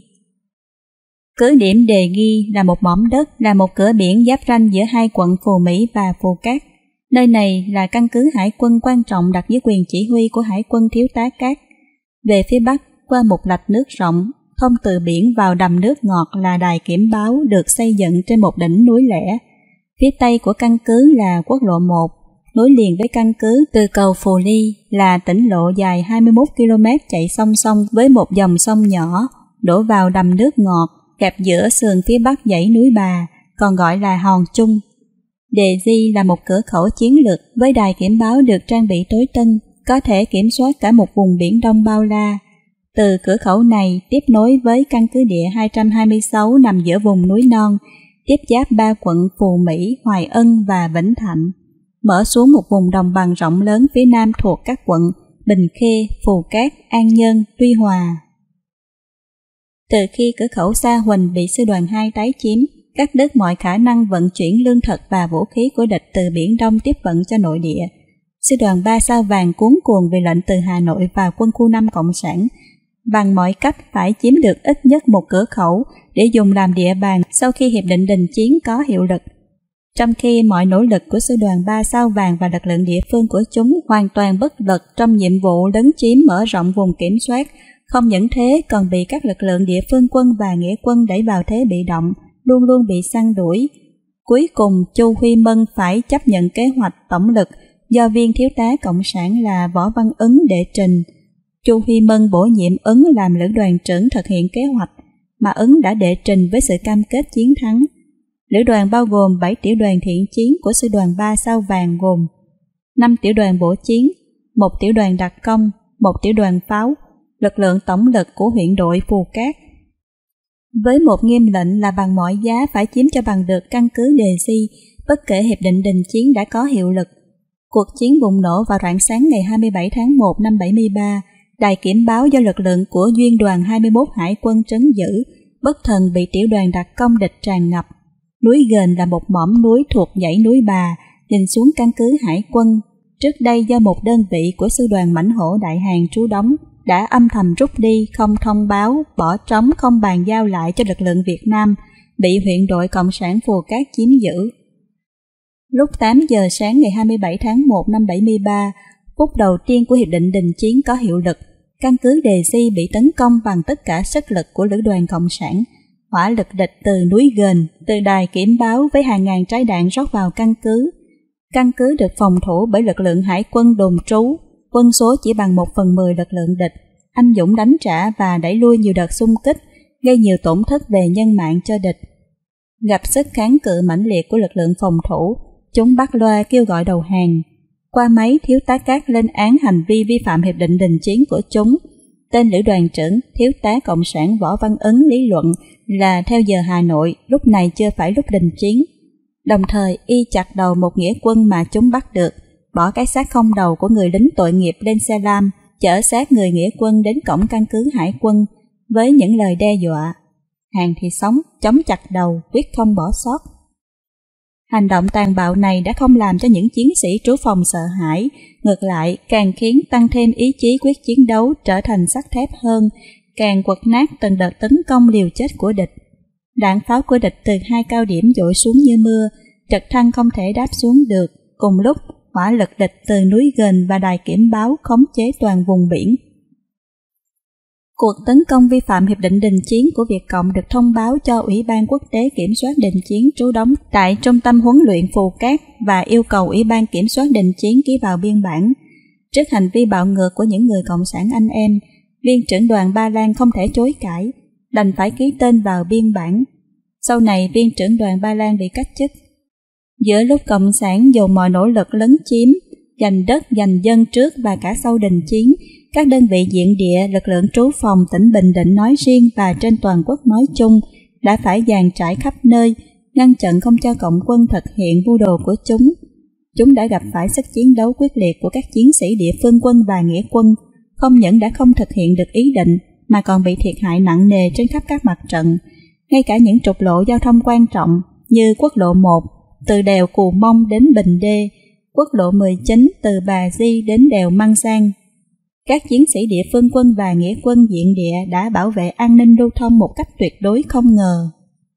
Cứ điểm Đề Ghi là một mỏm đất, là một cửa biển giáp ranh giữa hai quận Phù Mỹ và Phù Cát. Nơi này là căn cứ hải quân quan trọng đặt dưới quyền chỉ huy của Hải quân Thiếu tá Cát. Về phía bắc, qua một lạch nước rộng, thông từ biển vào đầm nước ngọt là đài kiểm báo được xây dựng trên một đỉnh núi lẻ. Phía tây của căn cứ là quốc lộ một, nối liền với căn cứ từ cầu Phù Ly là tỉnh lộ dài hai mươi mốt ki lô mét chạy song song với một dòng sông nhỏ đổ vào đầm nước ngọt, kẹp giữa sườn phía bắc dãy núi Bà, còn gọi là Hòn Trung. Đề Di là một cửa khẩu chiến lược với đài kiểm báo được trang bị tối tân, có thể kiểm soát cả một vùng biển Đông bao la. Từ cửa khẩu này tiếp nối với căn cứ địa hai trăm hai mươi sáu nằm giữa vùng núi non, tiếp giáp ba quận Phù Mỹ, Hoài Ân và Vĩnh Thạnh, mở xuống một vùng đồng bằng rộng lớn phía nam thuộc các quận Bình Khê, Phù Cát, An Nhơn, Tuy Hòa. Từ khi cửa khẩu Sa Huỳnh bị sư đoàn hai tái chiếm, cắt đứt mọi khả năng vận chuyển lương thực và vũ khí của địch từ Biển Đông tiếp vận cho nội địa, sư đoàn ba Sao Vàng cuống cuồng vì lệnh từ Hà Nội và quân khu năm Cộng sản, bằng mọi cách phải chiếm được ít nhất một cửa khẩu để dùng làm địa bàn sau khi hiệp định đình chiến có hiệu lực. Trong khi mọi nỗ lực của sư đoàn ba Sao Vàng và lực lượng địa phương của chúng hoàn toàn bất lực trong nhiệm vụ lấn chiếm mở rộng vùng kiểm soát, không những thế còn bị các lực lượng địa phương quân và nghĩa quân đẩy vào thế bị động, luôn luôn bị săn đuổi. Cuối cùng, Chu Huy Mân phải chấp nhận kế hoạch tổng lực do viên thiếu tá Cộng sản là Võ Văn Ứng đệ trình. Chu Huy Mân bổ nhiệm Ứng làm lữ đoàn trưởng thực hiện kế hoạch mà Ứng đã đệ trình với sự cam kết chiến thắng. Lữ đoàn bao gồm bảy tiểu đoàn thiện chiến của sư đoàn ba Sao Vàng gồm năm tiểu đoàn bổ chiến, một tiểu đoàn đặc công, một tiểu đoàn pháo, lực lượng tổng lực của huyện đội Phù Cát. Với một nghiêm lệnh là bằng mọi giá phải chiếm cho bằng được căn cứ Đề Di, bất kể hiệp định đình chiến đã có hiệu lực. Cuộc chiến bùng nổ vào rạng sáng ngày hai mươi bảy tháng một năm bảy mươi ba, đài kiểm báo do lực lượng của Duyên đoàn hai mươi mốt Hải quân trấn giữ, bất thần bị tiểu đoàn đặc công địch tràn ngập. Núi Ghền là một mỏm núi thuộc dãy núi Bà, nhìn xuống căn cứ Hải quân, trước đây do một đơn vị của sư đoàn Mãnh Hổ Đại Hàn trú đóng, đã âm thầm rút đi, không thông báo, bỏ trống không bàn giao lại cho lực lượng Việt Nam, bị huyện đội Cộng sản Phù Cát chiếm giữ. Lúc tám giờ sáng ngày hai mươi bảy tháng một năm bảy mươi ba, phút đầu tiên của hiệp định đình chiến có hiệu lực, căn cứ Đề Di bị tấn công bằng tất cả sức lực của lữ đoàn Cộng sản. Hỏa lực địch từ núi Ghền, từ đài kiểm báo với hàng ngàn trái đạn rót vào căn cứ. Căn cứ được phòng thủ bởi lực lượng hải quân đồn trú, quân số chỉ bằng một phần mười lực lượng địch, anh dũng đánh trả và đẩy lui nhiều đợt xung kích, gây nhiều tổn thất về nhân mạng cho địch. Gặp sức kháng cự mãnh liệt của lực lượng phòng thủ, chúng bắt loa kêu gọi đầu hàng. Qua máy, thiếu tá Cát lên án hành vi vi phạm hiệp định đình chiến của chúng. Tên lữ đoàn trưởng, thiếu tá Cộng sản Võ Văn Ứng lý luận là theo giờ Hà Nội, lúc này chưa phải lúc đình chiến. Đồng thời y chặt đầu một nghĩa quân mà chúng bắt được, bỏ cái xác không đầu của người lính tội nghiệp lên xe lam, chở xác người nghĩa quân đến cổng căn cứ hải quân với những lời đe dọa: hàng thì sống, chống chặt đầu, quyết không bỏ sót. Hành động tàn bạo này đã không làm cho những chiến sĩ trú phòng sợ hãi, ngược lại càng khiến tăng thêm ý chí quyết chiến đấu trở thành sắt thép hơn, càng quật nát từng đợt tấn công liều chết của địch. Đạn pháo của địch từ hai cao điểm dội xuống như mưa, trực thăng không thể đáp xuống được. Cùng lúc, hỏa lực địch từ núi Ghền và đài kiểm báo khống chế toàn vùng biển. Cuộc tấn công vi phạm hiệp định đình chiến của Việt Cộng được thông báo cho Ủy ban Quốc tế Kiểm soát đình chiến trú đóng tại Trung tâm huấn luyện Phù Cát và yêu cầu Ủy ban Kiểm soát đình chiến ký vào biên bản. Trước hành vi bạo ngược của những người cộng sản anh em, viên trưởng đoàn Ba Lan không thể chối cãi, đành phải ký tên vào biên bản. Sau này viên trưởng đoàn Ba Lan bị cách chức. Giữa lúc Cộng sản dồn mọi nỗ lực lấn chiếm, giành đất giành dân trước và cả sau đình chiến, các đơn vị diện địa, lực lượng trú phòng tỉnh Bình Định nói riêng và trên toàn quốc nói chung đã phải dàn trải khắp nơi, ngăn chặn không cho Cộng quân thực hiện mưu đồ của chúng. Chúng đã gặp phải sức chiến đấu quyết liệt của các chiến sĩ địa phương quân và nghĩa quân, không những đã không thực hiện được ý định mà còn bị thiệt hại nặng nề trên khắp các mặt trận. Ngay cả những trục lộ giao thông quan trọng như quốc lộ một từ đèo Cù Mông đến Bình Đê, quốc lộ mười chín từ Bà Di đến đèo Măng Sang, các chiến sĩ địa phương quân và nghĩa quân diện địa đã bảo vệ an ninh lưu thông một cách tuyệt đối không ngờ.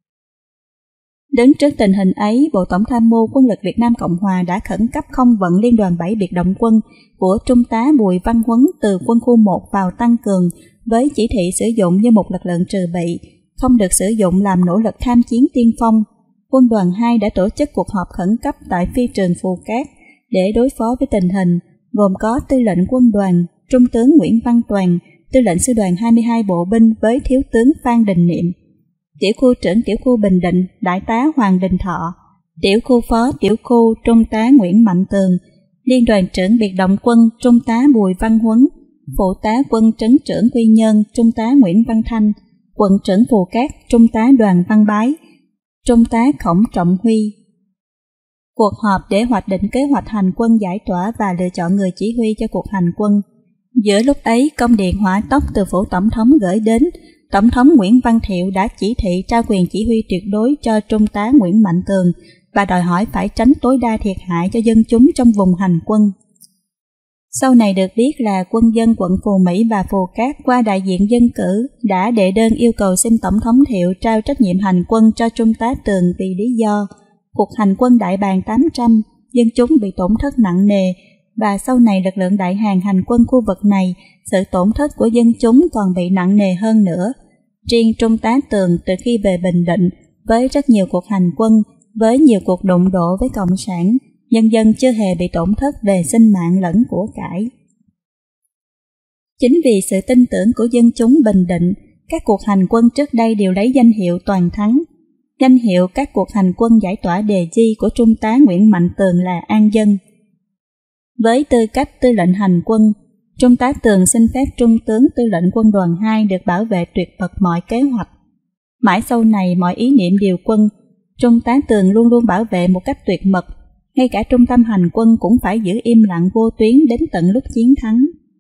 Đứng trước tình hình ấy, Bộ Tổng tham mưu Quân lực Việt Nam Cộng Hòa đã khẩn cấp không vận Liên đoàn bảy biệt động quân của Trung tá Bùi Văn Huấn từ quân khu một vào tăng cường với chỉ thị sử dụng như một lực lượng trừ bị, không được sử dụng làm nỗ lực tham chiến tiên phong. Quân đoàn hai đã tổ chức cuộc họp khẩn cấp tại phi trường Phù Cát để đối phó với tình hình, gồm có Tư lệnh quân đoàn, Trung tướng Nguyễn Văn Toàn, Tư lệnh Sư đoàn hai mươi hai Bộ binh với Thiếu tướng Phan Đình Niệm, Tiểu khu trưởng Tiểu khu Bình Định Đại tá Hoàng Đình Thọ, Tiểu khu phó Tiểu khu Trung tá Nguyễn Mạnh Tường, Liên đoàn trưởng biệt động quân Trung tá Bùi Văn Huấn, Phụ tá quân trấn trưởng Quy Nhơn Trung tá Nguyễn Văn Thanh, Quận trưởng Phù Cát Trung tá Đoàn Văn Bái, Trung tá Khổng Trọng Huy. Cuộc họp để hoạch định kế hoạch hành quân giải tỏa và lựa chọn người chỉ huy cho cuộc hành quân. Giữa lúc ấy, công điện hỏa tốc từ phủ tổng thống gửi đến, Tổng thống Nguyễn Văn Thiệu đã chỉ thị trao quyền chỉ huy tuyệt đối cho Trung tá Nguyễn Mạnh Tường và đòi hỏi phải tránh tối đa thiệt hại cho dân chúng trong vùng hành quân. Sau này được biết là quân dân quận Phù Mỹ và Phù Cát qua đại diện dân cử đã đệ đơn yêu cầu xin Tổng thống Thiệu trao trách nhiệm hành quân cho Trung tá Tường vì lý do cuộc hành quân Đại Bàng tám trăm, dân chúng bị tổn thất nặng nề, và sau này lực lượng Đại Hàn hành quân khu vực này, sự tổn thất của dân chúng còn bị nặng nề hơn nữa. Riêng Trung tá Tường từ khi về Bình Định với rất nhiều cuộc hành quân, với nhiều cuộc đụng độ với Cộng sản, nhân dân chưa hề bị tổn thất về sinh mạng lẫn của cải. Chính vì sự tin tưởng của dân chúng Bình Định, các cuộc hành quân trước đây đều lấy danh hiệu toàn thắng. Danh hiệu các cuộc hành quân giải tỏa đề di của Trung tá Nguyễn Mạnh Tường là An Dân. Với tư cách tư lệnh hành quân, Trung tá Tường xin phép Trung tướng Tư lệnh quân đoàn hai được bảo vệ tuyệt mật mọi kế hoạch. Mãi sau này mọi ý niệm điều quân, Trung tá Tường luôn luôn bảo vệ một cách tuyệt mật, ngay cả trung tâm hành quân cũng phải giữ im lặng vô tuyến đến tận lúc chiến thắng.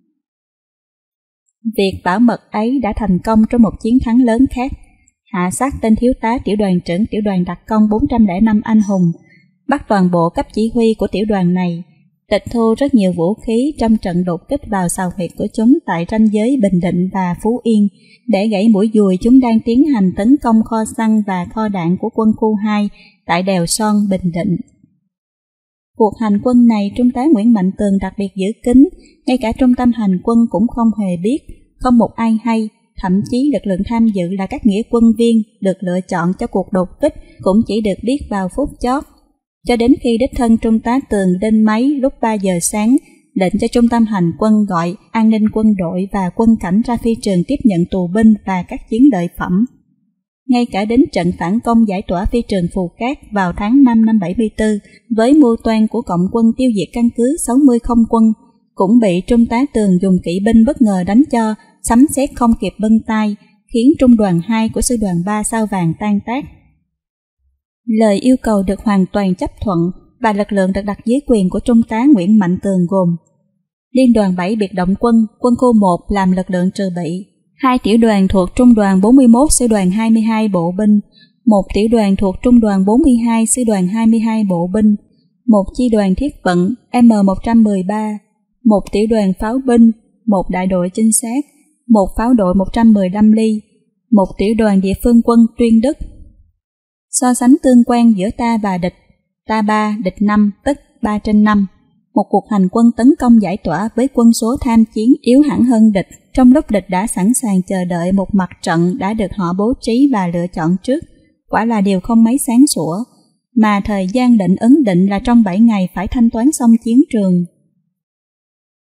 Việc bảo mật ấy đã thành công trong một chiến thắng lớn khác, hạ sát tên thiếu tá tiểu đoàn trưởng tiểu đoàn đặc công bốn trăm lẻ năm anh hùng, bắt toàn bộ cấp chỉ huy của tiểu đoàn này, tịch thu rất nhiều vũ khí trong trận đột kích vào sào huyệt của chúng tại ranh giới Bình Định và Phú Yên, để gãy mũi dùi chúng đang tiến hành tấn công kho xăng và kho đạn của quân khu hai tại đèo Son, Bình Định. Cuộc hành quân này Trung tá Nguyễn Mạnh Tường đặc biệt giữ kín, ngay cả trung tâm hành quân cũng không hề biết, không một ai hay, thậm chí lực lượng tham dự là các nghĩa quân viên được lựa chọn cho cuộc đột kích cũng chỉ được biết vào phút chót. Cho đến khi đích thân Trung tá Tường lên máy lúc ba giờ sáng, lệnh cho trung tâm hành quân gọi an ninh quân đội và quân cảnh ra phi trường tiếp nhận tù binh và các chiến lợi phẩm. Ngay cả đến trận phản công giải tỏa phi trường Phù Cát vào tháng năm năm bảy mươi tư với mưu toan của Cộng quân tiêu diệt căn cứ sáu mươi không quân, cũng bị Trung tá Tường dùng kỵ binh bất ngờ đánh cho, sấm sét không kịp bâng tay, khiến trung đoàn hai của sư đoàn ba Sao Vàng tan tác. Lời yêu cầu được hoàn toàn chấp thuận và lực lượng được đặt dưới quyền của Trung tá Nguyễn Mạnh Tường gồm Liên đoàn bảy biệt động quân, quân khu một làm lực lượng trừ bị, hai tiểu đoàn thuộc Trung đoàn bốn mươi mốt Sư đoàn hai mươi hai Bộ binh, một tiểu đoàn thuộc Trung đoàn bốn mươi hai Sư đoàn hai mươi hai Bộ binh, một chi đoàn thiết vận M một trăm mười ba, một tiểu đoàn pháo binh, một đại đội trinh sát, một pháo đội một trăm mười lăm ly, một tiểu đoàn địa phương quân Tuyên Đức. So sánh tương quan giữa ta và địch, ta ba, địch năm, tức ba trên năm. Một cuộc hành quân tấn công giải tỏa với quân số tham chiến yếu hẳn hơn địch, trong lúc địch đã sẵn sàng chờ đợi một mặt trận đã được họ bố trí và lựa chọn trước, quả là điều không mấy sáng sủa, mà thời gian định ấn định là trong bảy ngày phải thanh toán xong chiến trường.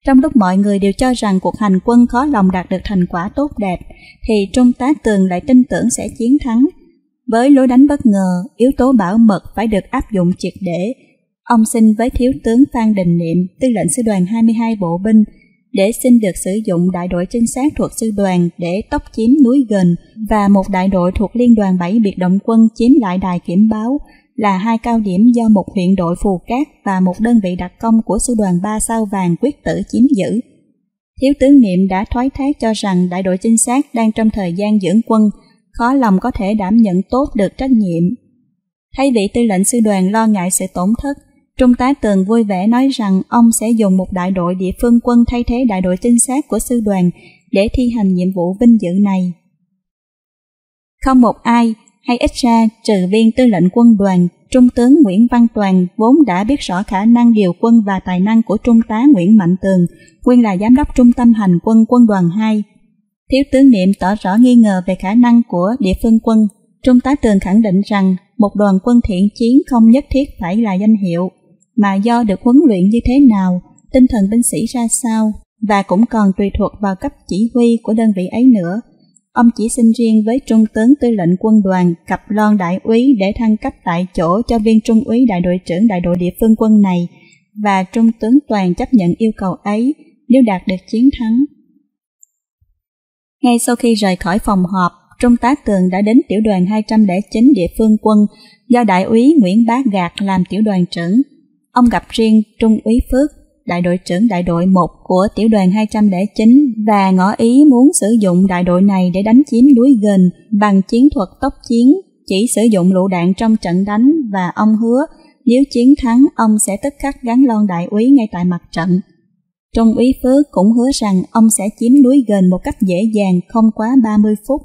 Trong lúc mọi người đều cho rằng cuộc hành quân khó lòng đạt được thành quả tốt đẹp, thì Trung tá Tường lại tin tưởng sẽ chiến thắng. Với lối đánh bất ngờ, yếu tố bảo mật phải được áp dụng triệt để. Ông xin với Thiếu tướng Phan Đình Niệm, tư lệnh sư đoàn hai mươi hai bộ binh, để xin được sử dụng đại đội trinh sát thuộc sư đoàn để tốc chiếm núi Gần và một đại đội thuộc liên đoàn bảy biệt động quân chiếm lại đài kiểm báo, là hai cao điểm do một huyện đội Phù Cát và một đơn vị đặc công của sư đoàn ba Sao Vàng quyết tử chiếm giữ. Thiếu tướng Niệm đã thoái thác cho rằng đại đội trinh sát đang trong thời gian dưỡng quân, khó lòng có thể đảm nhận tốt được trách nhiệm. Thay vị tư lệnh sư đoàn lo ngại sự tổn thất, Trung tá Tường vui vẻ nói rằng ông sẽ dùng một đại đội địa phương quân thay thế đại đội trinh sát của sư đoàn để thi hành nhiệm vụ vinh dự này. Không một ai, hay ít ra trừ viên tư lệnh quân đoàn, Trung tướng Nguyễn Văn Toàn vốn đã biết rõ khả năng điều quân và tài năng của Trung tá Nguyễn Mạnh Tường, nguyên là giám đốc trung tâm hành quân quân đoàn hai. Thiếu tướng Niệm tỏ rõ nghi ngờ về khả năng của địa phương quân. Trung tá Tường khẳng định rằng một đoàn quân thiện chiến không nhất thiết phải là danh hiệu, mà do được huấn luyện như thế nào, tinh thần binh sĩ ra sao, và cũng còn tùy thuộc vào cấp chỉ huy của đơn vị ấy nữa. Ông chỉ xin riêng với Trung tướng tư lệnh quân đoàn cặp lon đại úy để thăng cấp tại chỗ cho viên trung úy đại đội trưởng đại đội địa phương quân này, và Trung tướng Toàn chấp nhận yêu cầu ấy nếu đạt được chiến thắng. Ngay sau khi rời khỏi phòng họp, Trung tá Tường đã đến tiểu đoàn hai không chín địa phương quân do đại úy Nguyễn Bá Gạt làm tiểu đoàn trưởng. Ông gặp riêng Trung úy Phước, đại đội trưởng đại đội một của tiểu đoàn hai không chín và ngỏ ý muốn sử dụng đại đội này để đánh chiếm núi Gần bằng chiến thuật tốc chiến, chỉ sử dụng lựu đạn trong trận đánh, và ông hứa nếu chiến thắng ông sẽ tức khắc gắn lon đại úy ngay tại mặt trận. Trung úy Phước cũng hứa rằng ông sẽ chiếm núi Gần một cách dễ dàng không quá ba mươi phút.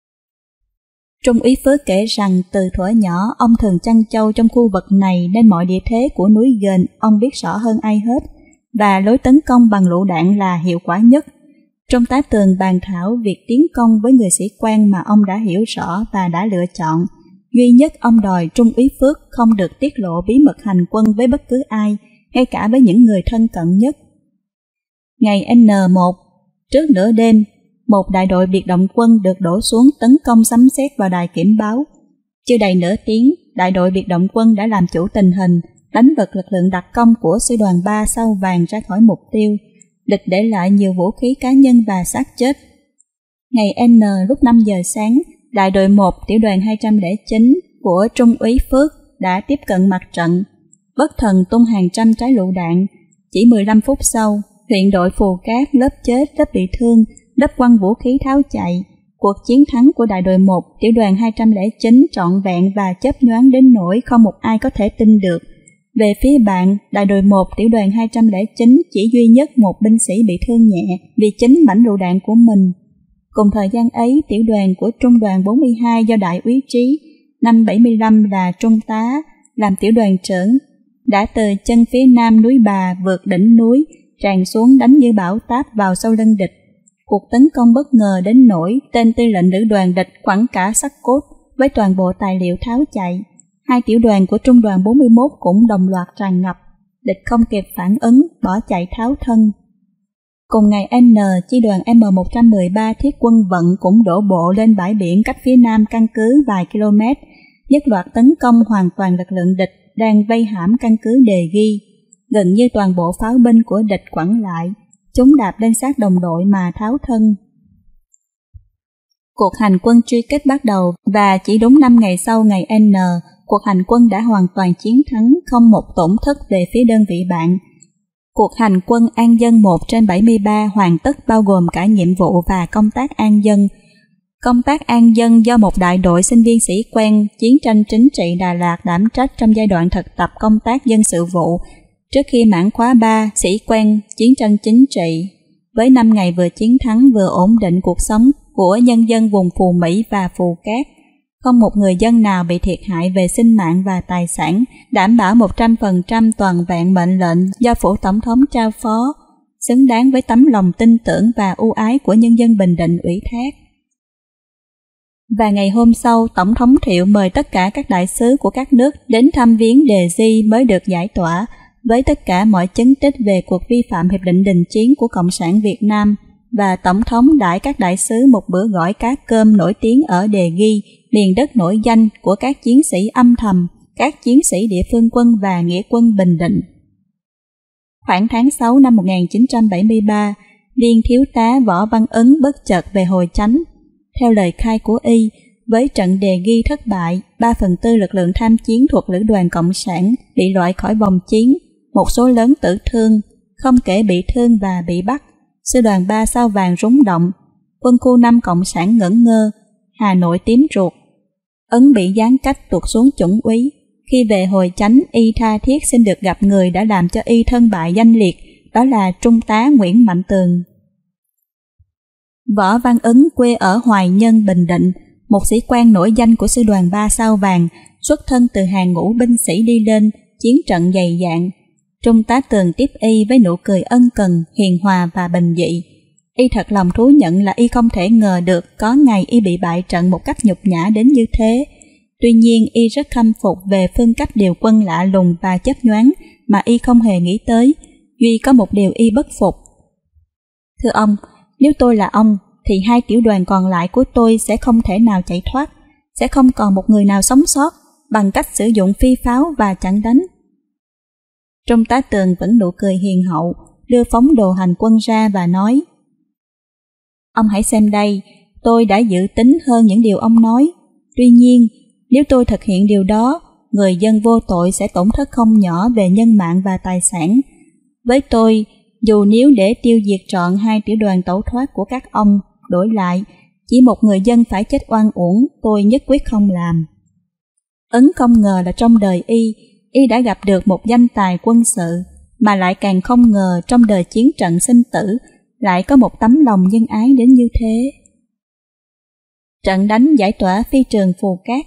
Trung úy Phước kể rằng từ thuở nhỏ ông thường chăn trâu trong khu vực này nên mọi địa thế của núi Gần ông biết rõ hơn ai hết, và lối tấn công bằng lựu đạn là hiệu quả nhất. Trung tá Tường bàn thảo việc tiến công với người sĩ quan mà ông đã hiểu rõ và đã lựa chọn. Duy nhất ông đòi Trung úy Phước không được tiết lộ bí mật hành quân với bất cứ ai, ngay cả với những người thân cận nhất. Ngày N một, trước nửa đêm, một đại đội biệt động quân được đổ xuống tấn công sấm sét vào đài kiểm báo. Chưa đầy nửa tiếng, đại đội biệt động quân đã làm chủ tình hình, đánh bật lực lượng đặc công của sư đoàn ba Sao Vàng ra khỏi mục tiêu. Địch để lại nhiều vũ khí cá nhân và xác chết. Ngày N lúc năm giờ sáng, đại đội một tiểu đoàn hai không chín của Trung úy Phước đã tiếp cận mặt trận, bất thần tung hàng trăm trái lựu đạn. Chỉ mười lăm phút sau, huyện đội Phù Cát lớp chết lớp bị thương, lớp quăng vũ khí tháo chạy. Cuộc chiến thắng của đại đội một tiểu đoàn hai không chín trọn vẹn và chớp nhoáng đến nỗi không một ai có thể tin được. Về phía bạn, đại đội một tiểu đoàn hai không chín chỉ duy nhất một binh sĩ bị thương nhẹ vì chính mảnh lựu đạn của mình. Cùng thời gian ấy, tiểu đoàn của trung đoàn bốn mươi hai do đại úy Trí, năm bảy mươi lăm là trung tá, làm tiểu đoàn trưởng, đã từ chân phía nam núi Bà vượt đỉnh núi, tràn xuống đánh như bão táp vào sau lưng địch. Cuộc tấn công bất ngờ đến nỗi tên tư lệnh lữ đoàn địch quẳng cả xác cốt với toàn bộ tài liệu tháo chạy. Hai tiểu đoàn của trung đoàn bốn mươi mốt cũng đồng loạt tràn ngập, địch không kịp phản ứng, bỏ chạy tháo thân. Cùng ngày N, chi đoàn M một một ba thiết quân vận cũng đổ bộ lên bãi biển cách phía nam căn cứ vài km, nhất loạt tấn công hoàn toàn lực lượng địch đang vây hãm căn cứ Đề Ghi. Gần như toàn bộ pháo binh của địch quẳng lại, chúng đạp lên xác đồng đội mà tháo thân. Cuộc hành quân truy kích bắt đầu, và chỉ đúng năm ngày sau ngày N, cuộc hành quân đã hoàn toàn chiến thắng, không một tổn thất về phía đơn vị bạn. Cuộc hành quân an dân một trên bảy mươi ba hoàn tất bao gồm cả nhiệm vụ và công tác an dân. Công tác an dân do một đại đội sinh viên sĩ quan chiến tranh chính trị Đà Lạt đảm trách trong giai đoạn thực tập công tác dân sự vụ, trước khi mãn khóa ba sĩ quan chiến tranh chính trị. Với năm ngày vừa chiến thắng vừa ổn định cuộc sống của nhân dân vùng Phù Mỹ và Phù Cát, không một người dân nào bị thiệt hại về sinh mạng và tài sản, đảm bảo một trăm phần trăm toàn vẹn mệnh lệnh do Phủ Tổng thống trao phó, xứng đáng với tấm lòng tin tưởng và ưu ái của nhân dân Bình Định ủy thác. Và ngày hôm sau, Tổng thống Thiệu mời tất cả các đại sứ của các nước đến thăm viếng Đề Di mới được giải tỏa, với tất cả mọi chứng tích về cuộc vi phạm Hiệp định Đình Chiến của Cộng sản Việt Nam, và Tổng thống đãi các đại sứ một bữa gỏi cá cơm nổi tiếng ở Đề Ghi, miền đất nổi danh của các chiến sĩ âm thầm, các chiến sĩ địa phương quân và nghĩa quân Bình Định. Khoảng tháng sáu năm một nghìn chín trăm bảy mươi ba, viên thiếu tá Võ Văn Ấn bất chợt về Hồi Chánh. Theo lời khai của y, với trận Đề Ghi thất bại, ba phần tư lực lượng tham chiến thuộc Lữ đoàn Cộng sản bị loại khỏi vòng chiến, một số lớn tử thương, không kể bị thương và bị bắt. Sư đoàn ba sao vàng rúng động, quân khu năm Cộng sản ngẩn ngơ, Hà Nội tím ruột. Ấn bị giáng cách tuột xuống chuẩn úy. Khi về Hồi Chánh, y tha thiết xin được gặp người đã làm cho y thân bại danh liệt, đó là Trung tá Nguyễn Mạnh Tường. Võ Văn Ấn quê ở Hoài Nhân, Bình Định, một sĩ quan nổi danh của sư đoàn ba sao vàng, xuất thân từ hàng ngũ binh sĩ đi lên, chiến trận dày dạn. Trung tá Tường tiếp y với nụ cười ân cần, hiền hòa và bình dị. Y thật lòng thú nhận là y không thể ngờ được có ngày y bị bại trận một cách nhục nhã đến như thế. Tuy nhiên, y rất khâm phục về phương cách điều quân lạ lùng và chớp nhoáng mà y không hề nghĩ tới. Duy có một điều y bất phục. Thưa ông, nếu tôi là ông, thì hai tiểu đoàn còn lại của tôi sẽ không thể nào chạy thoát, sẽ không còn một người nào sống sót bằng cách sử dụng phi pháo và chặn đánh. Trung tá Tường vẫn nụ cười hiền hậu, đưa phóng đồ hành quân ra và nói: Ông hãy xem đây, tôi đã dự tính hơn những điều ông nói. Tuy nhiên, nếu tôi thực hiện điều đó, người dân vô tội sẽ tổn thất không nhỏ về nhân mạng và tài sản. Với tôi, dù nếu để tiêu diệt trọn hai tiểu đoàn tẩu thoát của các ông, đổi lại, chỉ một người dân phải chết oan uổng, tôi nhất quyết không làm. Ấn không ngờ là trong đời y, y đã gặp được một danh tài quân sự, mà lại càng không ngờ trong đời chiến trận sinh tử, lại có một tấm lòng nhân ái đến như thế. Trận đánh giải tỏa phi trường Phù Cát.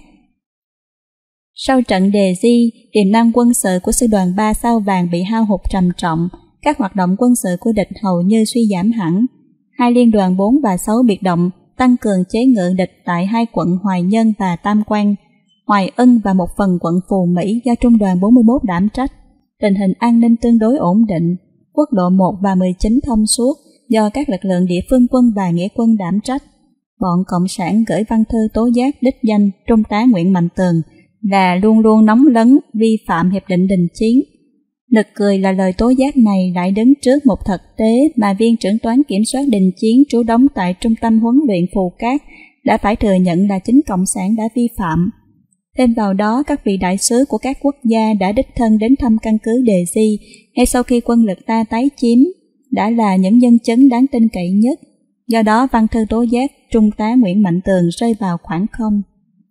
Sau trận Đề Di, tiềm năng quân sự của sư đoàn ba sao vàng bị hao hụt trầm trọng, các hoạt động quân sự của địch hầu như suy giảm hẳn. Hai liên đoàn bốn và sáu biệt động tăng cường chế ngự địch tại hai quận Hoài Nhân và Tam Quan, Hoài Ân và một phần quận Phù Mỹ do Trung đoàn bốn mươi mốt đảm trách. Tình hình an ninh tương đối ổn định. Quốc lộ một và mười chín thông suốt do các lực lượng địa phương quân và nghĩa quân đảm trách. Bọn Cộng sản gửi văn thư tố giác đích danh Trung tá Nguyễn Mạnh Tường là luôn luôn nóng lấn vi phạm Hiệp định Đình Chiến. Nực cười là lời tố giác này lại đứng trước một thực tế mà viên trưởng toán kiểm soát Đình Chiến trú đóng tại Trung tâm huấn luyện Phù Cát đã phải thừa nhận là chính Cộng sản đã vi phạm. Thêm vào đó, các vị đại sứ của các quốc gia đã đích thân đến thăm căn cứ Đề Di ngay sau khi quân lực ta tái chiếm, đã là những nhân chứng đáng tin cậy nhất. Do đó, văn thư tố giác Trung tá Nguyễn Mạnh Tường rơi vào khoảng không.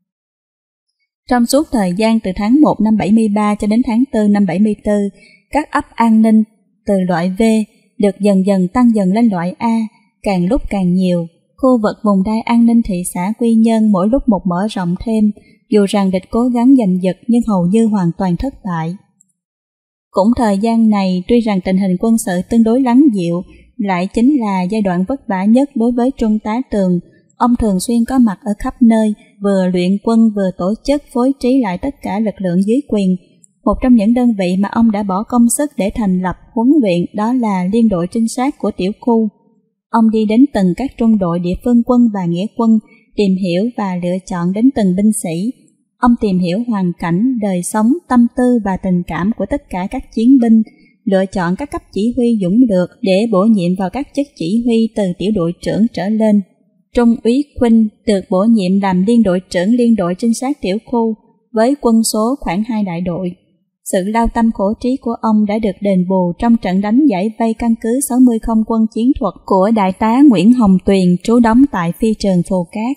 Trong suốt thời gian từ tháng một năm bảy mươi ba cho đến tháng tư năm bảy mươi tư, các ấp an ninh từ loại V được dần dần tăng dần lên loại A, càng lúc càng nhiều. Khu vực vùng đai an ninh thị xã Quy Nhơn mỗi lúc một mở rộng thêm, dù rằng địch cố gắng giành giật nhưng hầu như hoàn toàn thất bại. Cũng thời gian này, tuy rằng tình hình quân sự tương đối lắng dịu, lại chính là giai đoạn vất vả nhất đối với Trung tá Tường. Ông thường xuyên có mặt ở khắp nơi, vừa luyện quân vừa tổ chức phối trí lại tất cả lực lượng dưới quyền. Một trong những đơn vị mà ông đã bỏ công sức để thành lập huấn luyện đó là liên đội trinh sát của tiểu khu. Ông đi đến từng các trung đội địa phương quân và nghĩa quân, tìm hiểu và lựa chọn đến từng binh sĩ. Ông tìm hiểu hoàn cảnh, đời sống, tâm tư và tình cảm của tất cả các chiến binh, lựa chọn các cấp chỉ huy dũng lược để bổ nhiệm vào các chức chỉ huy từ tiểu đội trưởng trở lên. Trung úy Khuynh được bổ nhiệm làm liên đội trưởng liên đội trinh sát tiểu khu với quân số khoảng hai đại đội. Sự lao tâm khổ trí của ông đã được đền bù trong trận đánh giải vây căn cứ sáu mươi không quân chiến thuật của đại tá Nguyễn Hồng Tuyền trú đóng tại phi trường Phù Cát.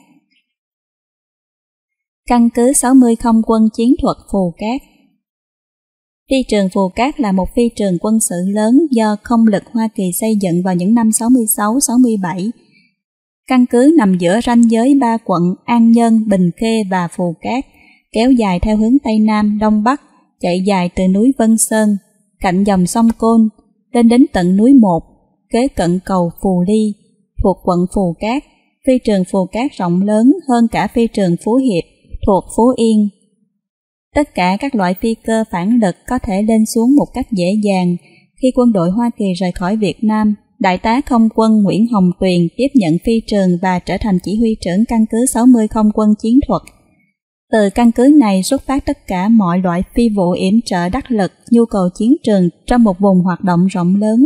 Căn cứ sáu mươi không quân chiến thuật Phù Cát. Phi trường Phù Cát là một phi trường quân sự lớn do không lực Hoa Kỳ xây dựng vào những năm sáu mươi sáu sáu mươi bảy. Căn cứ nằm giữa ranh giới ba quận An Nhơn, Bình Khê và Phù Cát, kéo dài theo hướng Tây Nam, Đông Bắc, chạy dài từ núi Vân Sơn, cạnh dòng sông Côn, lên đến tận núi Một, kế cận cầu Phù Ly, thuộc quận Phù Cát. Phi trường Phù Cát rộng lớn hơn cả phi trường Phú Hiệp, thuộc Phú Yên. Tất cả các loại phi cơ phản lực có thể lên xuống một cách dễ dàng. Khi quân đội Hoa Kỳ rời khỏi Việt Nam, Đại tá không quân Nguyễn Hồng Tuyền tiếp nhận phi trường và trở thành chỉ huy trưởng căn cứ sáu mươi không quân chiến thuật. Từ căn cứ này xuất phát tất cả mọi loại phi vụ yểm trợ đắc lực nhu cầu chiến trường trong một vùng hoạt động rộng lớn.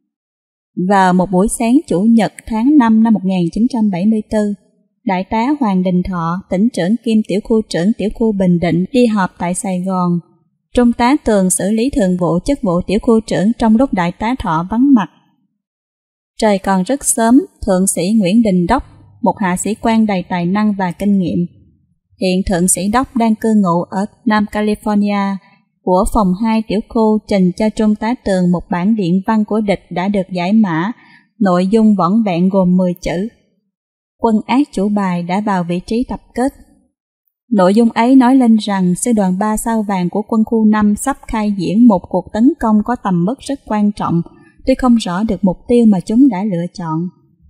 Vào một buổi sáng Chủ nhật tháng năm năm một nghìn chín trăm bảy mươi tư, Đại tá Hoàng Đình Thọ, tỉnh trưởng kiêm tiểu khu trưởng tiểu khu Bình Định đi họp tại Sài Gòn. Trung tá Tường xử lý thường vụ chức vụ tiểu khu trưởng trong lúc Đại tá Thọ vắng mặt. Trời còn rất sớm, Thượng sĩ Nguyễn Đình Đốc, một hạ sĩ quan đầy tài năng và kinh nghiệm. Hiện Thượng sĩ Đốc đang cư ngụ ở Nam California, của phòng hai tiểu khu trình cho Trung tá Tường một bản điện văn của địch đã được giải mã, nội dung vỏn vẹn gồm mười chữ. Quân ác chủ bài đã vào vị trí tập kết. Nội dung ấy nói lên rằng sư đoàn ba sao vàng của quân khu năm sắp khai diễn một cuộc tấn công có tầm mức rất quan trọng, tuy không rõ được mục tiêu mà chúng đã lựa chọn.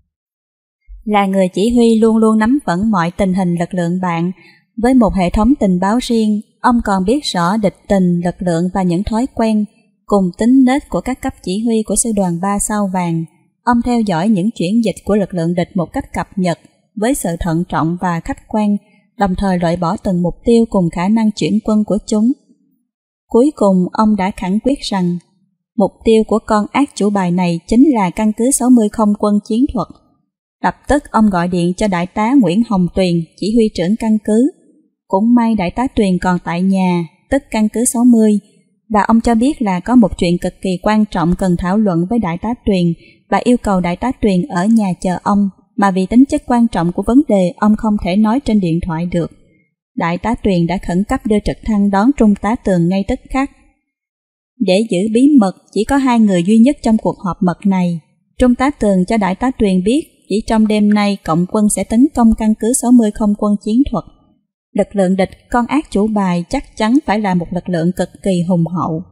Là người chỉ huy luôn luôn nắm vững mọi tình hình lực lượng bạn, với một hệ thống tình báo riêng, ông còn biết rõ địch tình, lực lượng và những thói quen, cùng tính nết của các cấp chỉ huy của sư đoàn ba sao vàng. Ông theo dõi những chuyển dịch của lực lượng địch một cách cập nhật, với sự thận trọng và khách quan, đồng thời loại bỏ từng mục tiêu cùng khả năng chuyển quân của chúng. Cuối cùng, ông đã khẳng quyết rằng, mục tiêu của con ác chủ bài này chính là căn cứ sáu mươi không quân chiến thuật. Lập tức ông gọi điện cho Đại tá Nguyễn Hồng Tuyền, chỉ huy trưởng căn cứ. Cũng may Đại tá Tuyền còn tại nhà, tức căn cứ sáu mươi, và ông cho biết là có một chuyện cực kỳ quan trọng cần thảo luận với Đại tá Tuyền và yêu cầu Đại tá Tuyền ở nhà chờ ông, mà vì tính chất quan trọng của vấn đề ông không thể nói trên điện thoại được. Đại tá Tuyền đã khẩn cấp đưa trực thăng đón Trung tá Tường ngay tức khắc. Để giữ bí mật, chỉ có hai người duy nhất trong cuộc họp mật này. Trung tá Tường cho Đại tá Tuyền biết chỉ trong đêm nay cộng quân sẽ tấn công căn cứ sáu mươi không quân chiến thuật. Lực lượng địch con ác chủ bài chắc chắn phải là một lực lượng cực kỳ hùng hậu.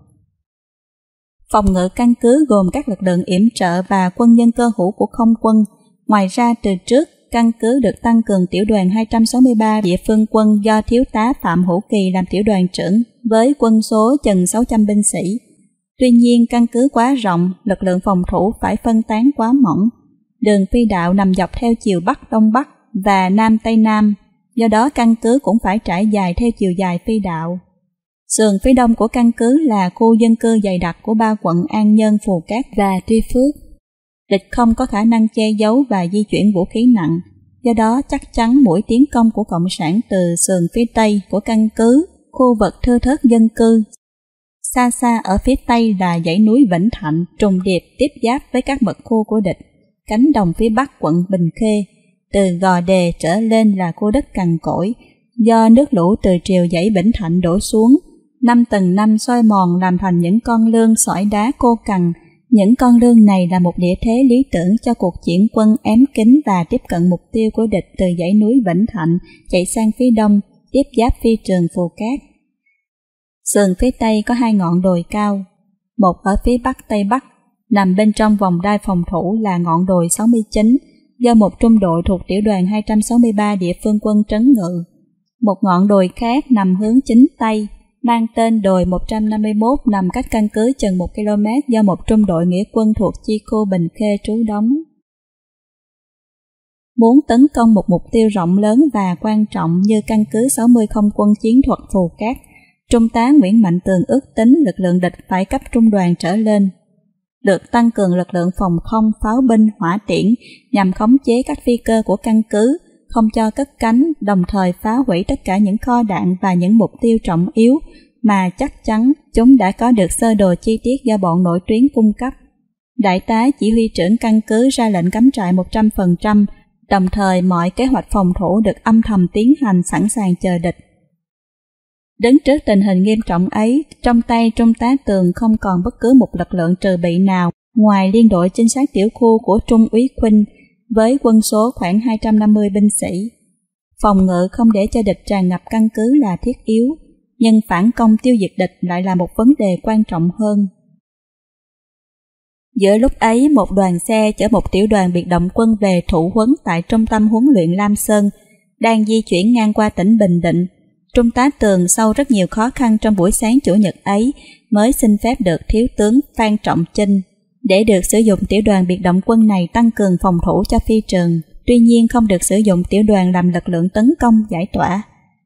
Phòng ngự căn cứ gồm các lực lượng yểm trợ và quân nhân cơ hữu của không quân. Ngoài ra từ trước, căn cứ được tăng cường tiểu đoàn hai trăm sáu mươi ba địa phương quân do thiếu tá Phạm Hữu Kỳ làm tiểu đoàn trưởng với quân số chừng sáu trăm binh sĩ. Tuy nhiên căn cứ quá rộng, lực lượng phòng thủ phải phân tán quá mỏng. Đường phi đạo nằm dọc theo chiều Bắc Đông Bắc và Nam Tây Nam, do đó căn cứ cũng phải trải dài theo chiều dài phi đạo. Sườn phía đông của căn cứ là khu dân cư dày đặc của ba quận An Nhơn, Phù Cát và Tuy Phước. Địch không có khả năng che giấu và di chuyển vũ khí nặng, do đó chắc chắn mũi tiến công của Cộng sản từ sườn phía tây của căn cứ, khu vực thưa thớt dân cư. Xa xa ở phía tây là dãy núi Vĩnh Thạnh trùng điệp tiếp giáp với các mật khu của địch. Cánh đồng phía bắc quận Bình Khê, từ Gò Đề trở lên là khu đất cằn cỗi, do nước lũ từ triều dãy Vĩnh Thạnh đổ xuống, năm tầng năm xoi mòn làm thành những con lương sỏi đá khô cằn. Những con lương này là một địa thế lý tưởng cho cuộc triển quân ém kín và tiếp cận mục tiêu của địch từ dãy núi Vĩnh Thạnh chạy sang phía đông, tiếp giáp phi trường Phù Cát. Sườn phía tây có hai ngọn đồi cao, một ở phía bắc tây bắc, nằm bên trong vòng đai phòng thủ là ngọn đồi sáu mươi chín, do một trung đội thuộc tiểu đoàn hai trăm sáu mươi ba địa phương quân trấn ngự. Một ngọn đồi khác nằm hướng chính tây, mang tên đồi một trăm năm mươi mốt, nằm cách căn cứ chừng một ki lô mét, do một trung đội nghĩa quân thuộc chi khu Bình Khê trú đóng. Muốn tấn công một mục tiêu rộng lớn và quan trọng như căn cứ sáu mươi không quân chiến thuật Phù Cát, Trung tá Nguyễn Mạnh Tường ước tính lực lượng địch phải cấp trung đoàn trở lên, được tăng cường lực lượng phòng không, pháo binh, hỏa tiễn nhằm khống chế các phi cơ của căn cứ, không cho cất cánh, đồng thời phá hủy tất cả những kho đạn và những mục tiêu trọng yếu mà chắc chắn chúng đã có được sơ đồ chi tiết do bọn nội tuyến cung cấp. Đại tá chỉ huy trưởng căn cứ ra lệnh cắm trại một trăm phần trăm, đồng thời mọi kế hoạch phòng thủ được âm thầm tiến hành sẵn sàng chờ địch. Đứng trước tình hình nghiêm trọng ấy, trong tay Trung tá Tường không còn bất cứ một lực lượng trừ bị nào ngoài liên đội trinh sát tiểu khu của Trung úy Khuynh với quân số khoảng hai trăm năm mươi binh sĩ. Phòng ngự không để cho địch tràn ngập căn cứ là thiết yếu, nhưng phản công tiêu diệt địch lại là một vấn đề quan trọng hơn. Giữa lúc ấy, một đoàn xe chở một tiểu đoàn biệt động quân về thụ huấn tại trung tâm huấn luyện Lam Sơn đang di chuyển ngang qua tỉnh Bình Định. Trung tá Tường sau rất nhiều khó khăn trong buổi sáng Chủ nhật ấy mới xin phép được Thiếu tướng Phan Trọng Chinh để được sử dụng tiểu đoàn biệt động quân này tăng cường phòng thủ cho phi trường, tuy nhiên không được sử dụng tiểu đoàn làm lực lượng tấn công giải tỏa.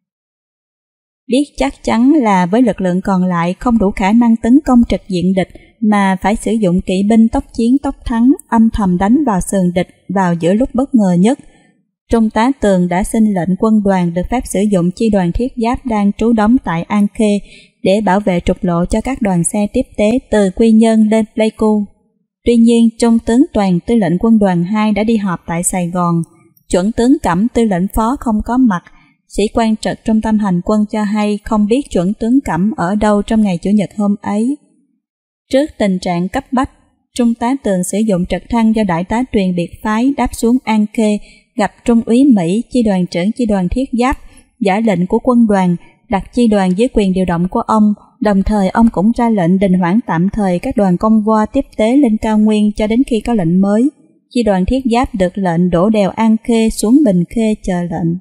Biết chắc chắn là với lực lượng còn lại không đủ khả năng tấn công trực diện địch mà phải sử dụng kỵ binh tốc chiến tốc thắng âm thầm đánh vào sườn địch vào giữa lúc bất ngờ nhất, Trung tá Tường đã xin lệnh quân đoàn được phép sử dụng chi đoàn thiết giáp đang trú đóng tại An Khê để bảo vệ trục lộ cho các đoàn xe tiếp tế từ Quy Nhơn lên Pleiku. Tuy nhiên, Trung tướng Toàn tư lệnh quân đoàn hai đã đi họp tại Sài Gòn, chuẩn tướng Cẩm tư lệnh phó không có mặt. Sĩ quan trực trung tâm hành quân cho hay không biết chuẩn tướng Cẩm ở đâu trong ngày Chủ nhật hôm ấy. Trước tình trạng cấp bách, Trung tá Tường sử dụng trực thăng do đại tá Tuyền biệt phái đáp xuống An Khê, gặp Trung úy Mỹ, chi đoàn trưởng chi đoàn thiết giáp, giả lệnh của quân đoàn, đặt chi đoàn dưới quyền điều động của ông. Đồng thời ông cũng ra lệnh đình hoãn tạm thời các đoàn công voi tiếp tế lên cao nguyên cho đến khi có lệnh mới. Chi đoàn thiết giáp được lệnh đổ đèo An Khê xuống Bình Khê chờ lệnh.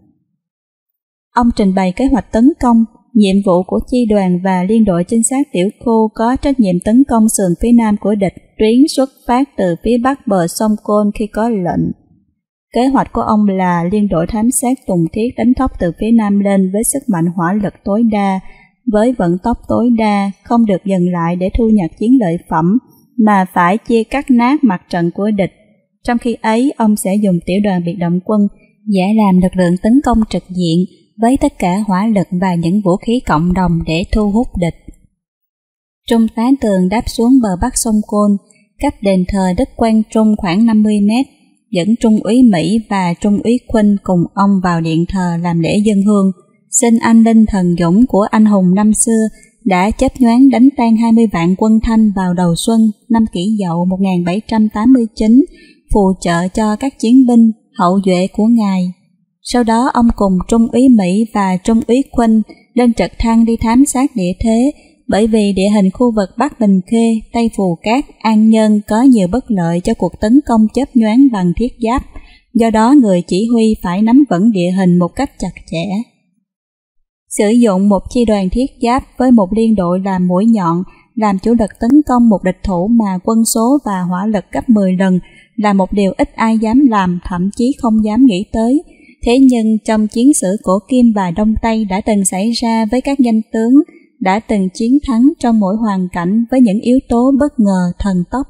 Ông trình bày kế hoạch tấn công, nhiệm vụ của chi đoàn và liên đội trinh sát tiểu khu có trách nhiệm tấn công sườn phía nam của địch, tuyến xuất phát từ phía bắc bờ sông Côn khi có lệnh. Kế hoạch của ông là liên đội thám sát Tùng Thiết đánh thóc từ phía nam lên với sức mạnh hỏa lực tối đa, với vận tốc tối đa, không được dừng lại để thu nhặt chiến lợi phẩm, mà phải chia cắt nát mặt trận của địch. Trong khi ấy, ông sẽ dùng tiểu đoàn biệt động quân giả làm lực lượng tấn công trực diện với tất cả hỏa lực và những vũ khí cộng đồng để thu hút địch. Trung tá Tường đáp xuống bờ bắc sông Côn, cách đền thờ Đức Quang Trung khoảng năm mươi mét, dẫn Trung úy Mỹ và Trung úy Khuynh cùng ông vào điện thờ làm lễ dâng hương, xin anh linh thần dũng của anh hùng năm xưa đã chớp nhoáng đánh tan hai mươi vạn quân Thanh vào đầu xuân năm Kỷ Dậu một nghìn bảy trăm tám mươi chín, phù trợ cho các chiến binh hậu duệ của ngài. Sau đó ông cùng Trung úy Mỹ và Trung úy Khuynh lên trực thăng đi thám sát địa thế, bởi vì địa hình khu vực Bắc Bình Khê, Tây Phù Cát, An Nhân có nhiều bất lợi cho cuộc tấn công chớp nhoáng bằng thiết giáp, do đó người chỉ huy phải nắm vững địa hình một cách chặt chẽ. Sử dụng một chi đoàn thiết giáp với một liên đội làm mũi nhọn, làm chủ lực tấn công một địch thủ mà quân số và hỏa lực gấp mười lần là một điều ít ai dám làm, thậm chí không dám nghĩ tới. Thế nhưng trong chiến sử cổ Kim và Đông Tây đã từng xảy ra với các danh tướng, đã từng chiến thắng trong mỗi hoàn cảnh với những yếu tố bất ngờ thần tốc.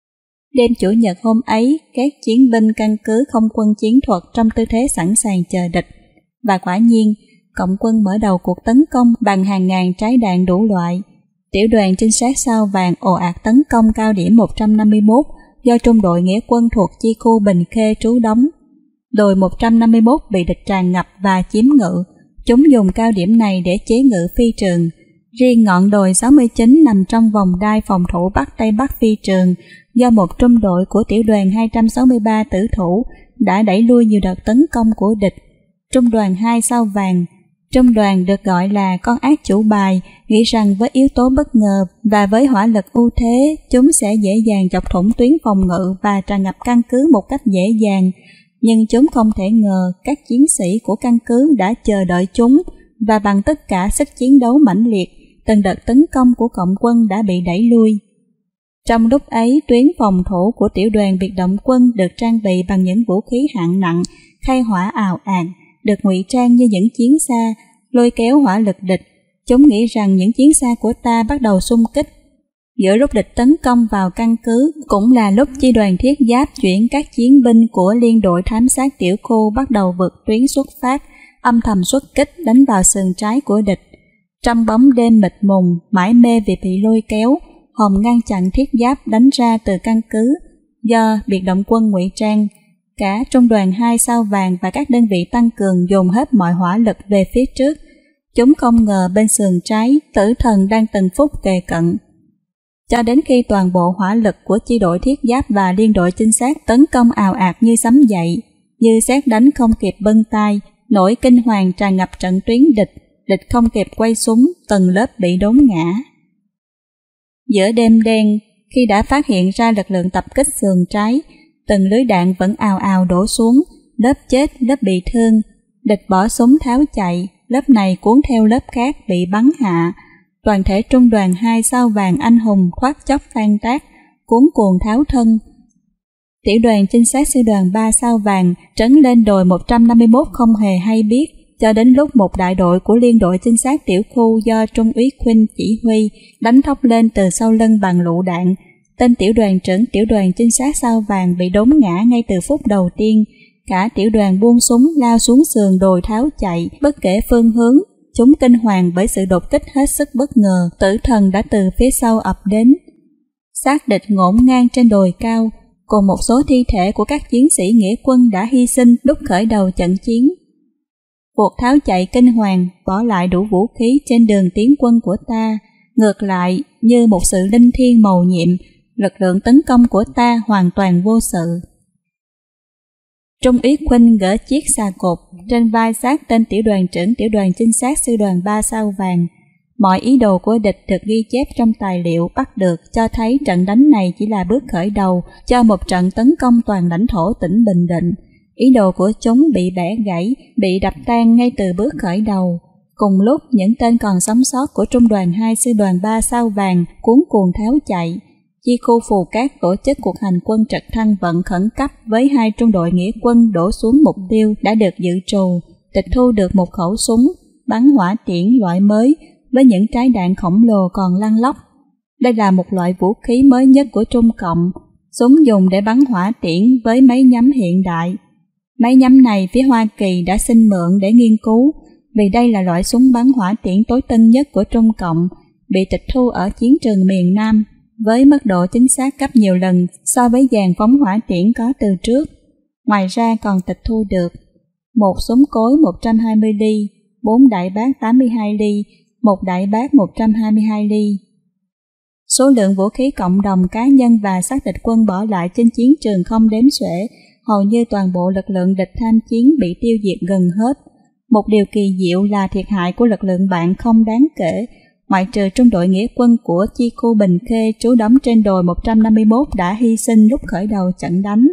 Đêm Chủ nhật hôm ấy, các chiến binh căn cứ không quân chiến thuật trong tư thế sẵn sàng chờ địch. Và quả nhiên, cộng quân mở đầu cuộc tấn công bằng hàng ngàn trái đạn đủ loại. Tiểu đoàn trinh sát sao vàng ồ ạt tấn công cao điểm một trăm năm mươi mốt do trung đội nghĩa quân thuộc chi khu Bình Khê trú đóng. Đồi một trăm năm mươi mốt bị địch tràn ngập và chiếm ngự. Chúng dùng cao điểm này để chế ngự phi trường. Riêng ngọn đồi sáu mươi chín nằm trong vòng đai phòng thủ Bắc Tây Bắc phi trường do một trung đội của tiểu đoàn hai trăm sáu mươi ba tử thủ đã đẩy lui nhiều đợt tấn công của địch. Trung đoàn hai sao vàng, trung đoàn được gọi là con ác chủ bài, nghĩ rằng với yếu tố bất ngờ và với hỏa lực ưu thế, chúng sẽ dễ dàng chọc thủng tuyến phòng ngự và tràn ngập căn cứ một cách dễ dàng. Nhưng chúng không thể ngờ các chiến sĩ của căn cứ đã chờ đợi chúng, và bằng tất cả sức chiến đấu mãnh liệt, từng đợt tấn công của cộng quân đã bị đẩy lui. Trong lúc ấy, tuyến phòng thủ của tiểu đoàn biệt động quân được trang bị bằng những vũ khí hạng nặng, khai hỏa ào ạt, được ngụy trang như những chiến xa, lôi kéo hỏa lực địch. Chúng nghĩ rằng những chiến xa của ta bắt đầu xung kích. Giữa lúc địch tấn công vào căn cứ, cũng là lúc chi đoàn thiết giáp chuyển các chiến binh của liên đội thám sát tiểu khu bắt đầu vượt tuyến xuất phát, âm thầm xuất kích đánh vào sườn trái của địch. Trong bóng đêm mịt mùng, mải mê vì bị lôi kéo, Hồng ngăn chặn thiết giáp đánh ra từ căn cứ. Do biệt động quân ngụy trang, cả trung đoàn hai sao vàng và các đơn vị tăng cường dồn hết mọi hỏa lực về phía trước. Chúng không ngờ bên sườn trái, tử thần đang từng phút kề cận. Cho đến khi toàn bộ hỏa lực của chi đội thiết giáp và liên đội trinh sát tấn công ào ạt như sấm dậy, như sét đánh không kịp bâng tay, nỗi kinh hoàng tràn ngập trận tuyến địch, địch không kịp quay súng, từng lớp bị đốn ngã. Giữa đêm đen, khi đã phát hiện ra lực lượng tập kích sườn trái, từng lưới đạn vẫn ào ào đổ xuống, lớp chết, lớp bị thương, địch bỏ súng tháo chạy, lớp này cuốn theo lớp khác bị bắn hạ. Toàn thể trung đoàn hai sao vàng anh hùng thoát chốc tan tác, cuốn cuồng tháo thân. Tiểu đoàn trinh sát sư đoàn ba sao vàng trấn lên đồi một trăm năm mươi mốt không hề hay biết, cho đến lúc một đại đội của liên đội trinh sát tiểu khu do Trung úy Khuynh chỉ huy đánh thốc lên từ sau lưng bằng lựu đạn. Tên tiểu đoàn trưởng tiểu đoàn trinh sát sao vàng bị đốn ngã ngay từ phút đầu tiên. Cả tiểu đoàn buông súng lao xuống sườn đồi tháo chạy, bất kể phương hướng. Chúng kinh hoàng bởi sự đột kích hết sức bất ngờ, tử thần đã từ phía sau ập đến. Xác địch ngổn ngang trên đồi cao, cùng một số thi thể của các chiến sĩ nghĩa quân đã hy sinh lúc khởi đầu trận chiến. Cuộc tháo chạy kinh hoàng bỏ lại đủ vũ khí trên đường tiến quân của ta, ngược lại như một sự linh thiêng mầu nhiệm, lực lượng tấn công của ta hoàn toàn vô sự. Trung úy Khuynh gỡ chiếc xà cột trên vai xác tên tiểu đoàn trưởng tiểu đoàn trinh sát sư đoàn ba sao vàng. Mọi ý đồ của địch được ghi chép trong tài liệu bắt được, cho thấy trận đánh này chỉ là bước khởi đầu cho một trận tấn công toàn lãnh thổ tỉnh Bình Định. Ý đồ của chúng bị bẻ gãy, bị đập tan ngay từ bước khởi đầu. Cùng lúc, những tên còn sống sót của trung đoàn hai sư đoàn ba sao vàng cuống cuồng tháo chạy. Chi khu Phù Cát tổ chức cuộc hành quân trực thăng vận khẩn cấp với hai trung đội nghĩa quân đổ xuống mục tiêu đã được dự trù, tịch thu được một khẩu súng bắn hỏa tiễn loại mới với những trái đạn khổng lồ còn lăn lóc. Đây là một loại vũ khí mới nhất của Trung Cộng, súng dùng để bắn hỏa tiễn với máy nhắm hiện đại. Máy nhắm này phía Hoa Kỳ đã xin mượn để nghiên cứu, vì đây là loại súng bắn hỏa tiễn tối tân nhất của Trung Cộng, bị tịch thu ở chiến trường miền Nam, với mức độ chính xác gấp nhiều lần so với dàn phóng hỏa tiễn có từ trước. Ngoài ra còn tịch thu được một súng cối một trăm hai mươi ly, bốn đại bác tám mươi hai ly, một đại bác một trăm hai mươi hai ly. Số lượng vũ khí cộng đồng cá nhân và xác địch quân bỏ lại trên chiến trường không đếm xuể, hầu như toàn bộ lực lượng địch tham chiến bị tiêu diệt gần hết. Một điều kỳ diệu là thiệt hại của lực lượng bạn không đáng kể, ngoại trừ trung đội nghĩa quân của chi khu Bình Khê trú đóng trên đồi một trăm năm mươi mốt đã hy sinh lúc khởi đầu trận đánh.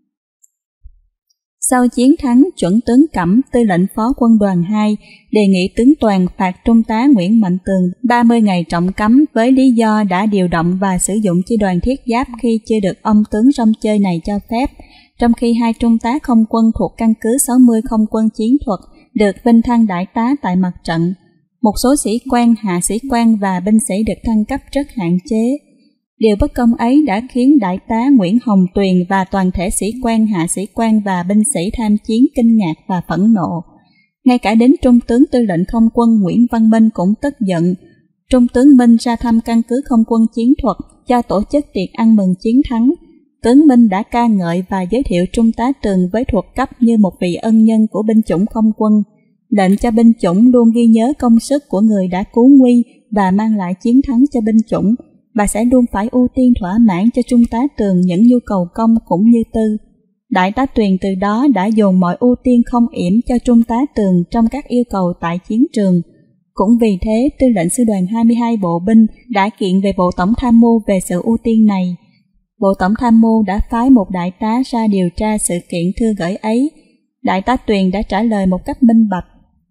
Sau chiến thắng, chuẩn tướng Cẩm, tư lệnh phó quân đoàn hai, đề nghị tướng Toàn phạt trung tá Nguyễn Mạnh Tường ba mươi ngày trọng cấm với lý do đã điều động và sử dụng chi đoàn thiết giáp khi chưa được ông tướng rong chơi này cho phép, trong khi hai trung tá không quân thuộc căn cứ sáu mươi không quân chiến thuật được vinh thăng đại tá tại mặt trận. Một số sĩ quan, hạ sĩ quan và binh sĩ được thăng cấp rất hạn chế. Điều bất công ấy đã khiến đại tá Nguyễn Hồng Tuyền và toàn thể sĩ quan, hạ sĩ quan và binh sĩ tham chiến kinh ngạc và phẫn nộ. Ngay cả đến Trung tướng tư lệnh không quân Nguyễn Văn Minh cũng tức giận. Trung tướng Minh ra thăm căn cứ không quân chiến thuật cho tổ chức tiệc ăn mừng chiến thắng. Tướng Minh đã ca ngợi và giới thiệu Trung tá Tường với thuộc cấp như một vị ân nhân của binh chủng không quân, lệnh cho binh chủng luôn ghi nhớ công sức của người đã cứu nguy và mang lại chiến thắng cho binh chủng, và sẽ luôn phải ưu tiên thỏa mãn cho Trung tá Tường những nhu cầu công cũng như tư. Đại tá Tuyền từ đó đã dồn mọi ưu tiên không yểm cho Trung tá Tường trong các yêu cầu tại chiến trường. Cũng vì thế, tư lệnh sư đoàn hai mươi hai bộ binh đã kiện về Bộ Tổng tham mưu về sự ưu tiên này. Bộ Tổng tham mưu đã phái một đại tá ra điều tra sự kiện thư gửi ấy. Đại tá Tuyền đã trả lời một cách minh bạch.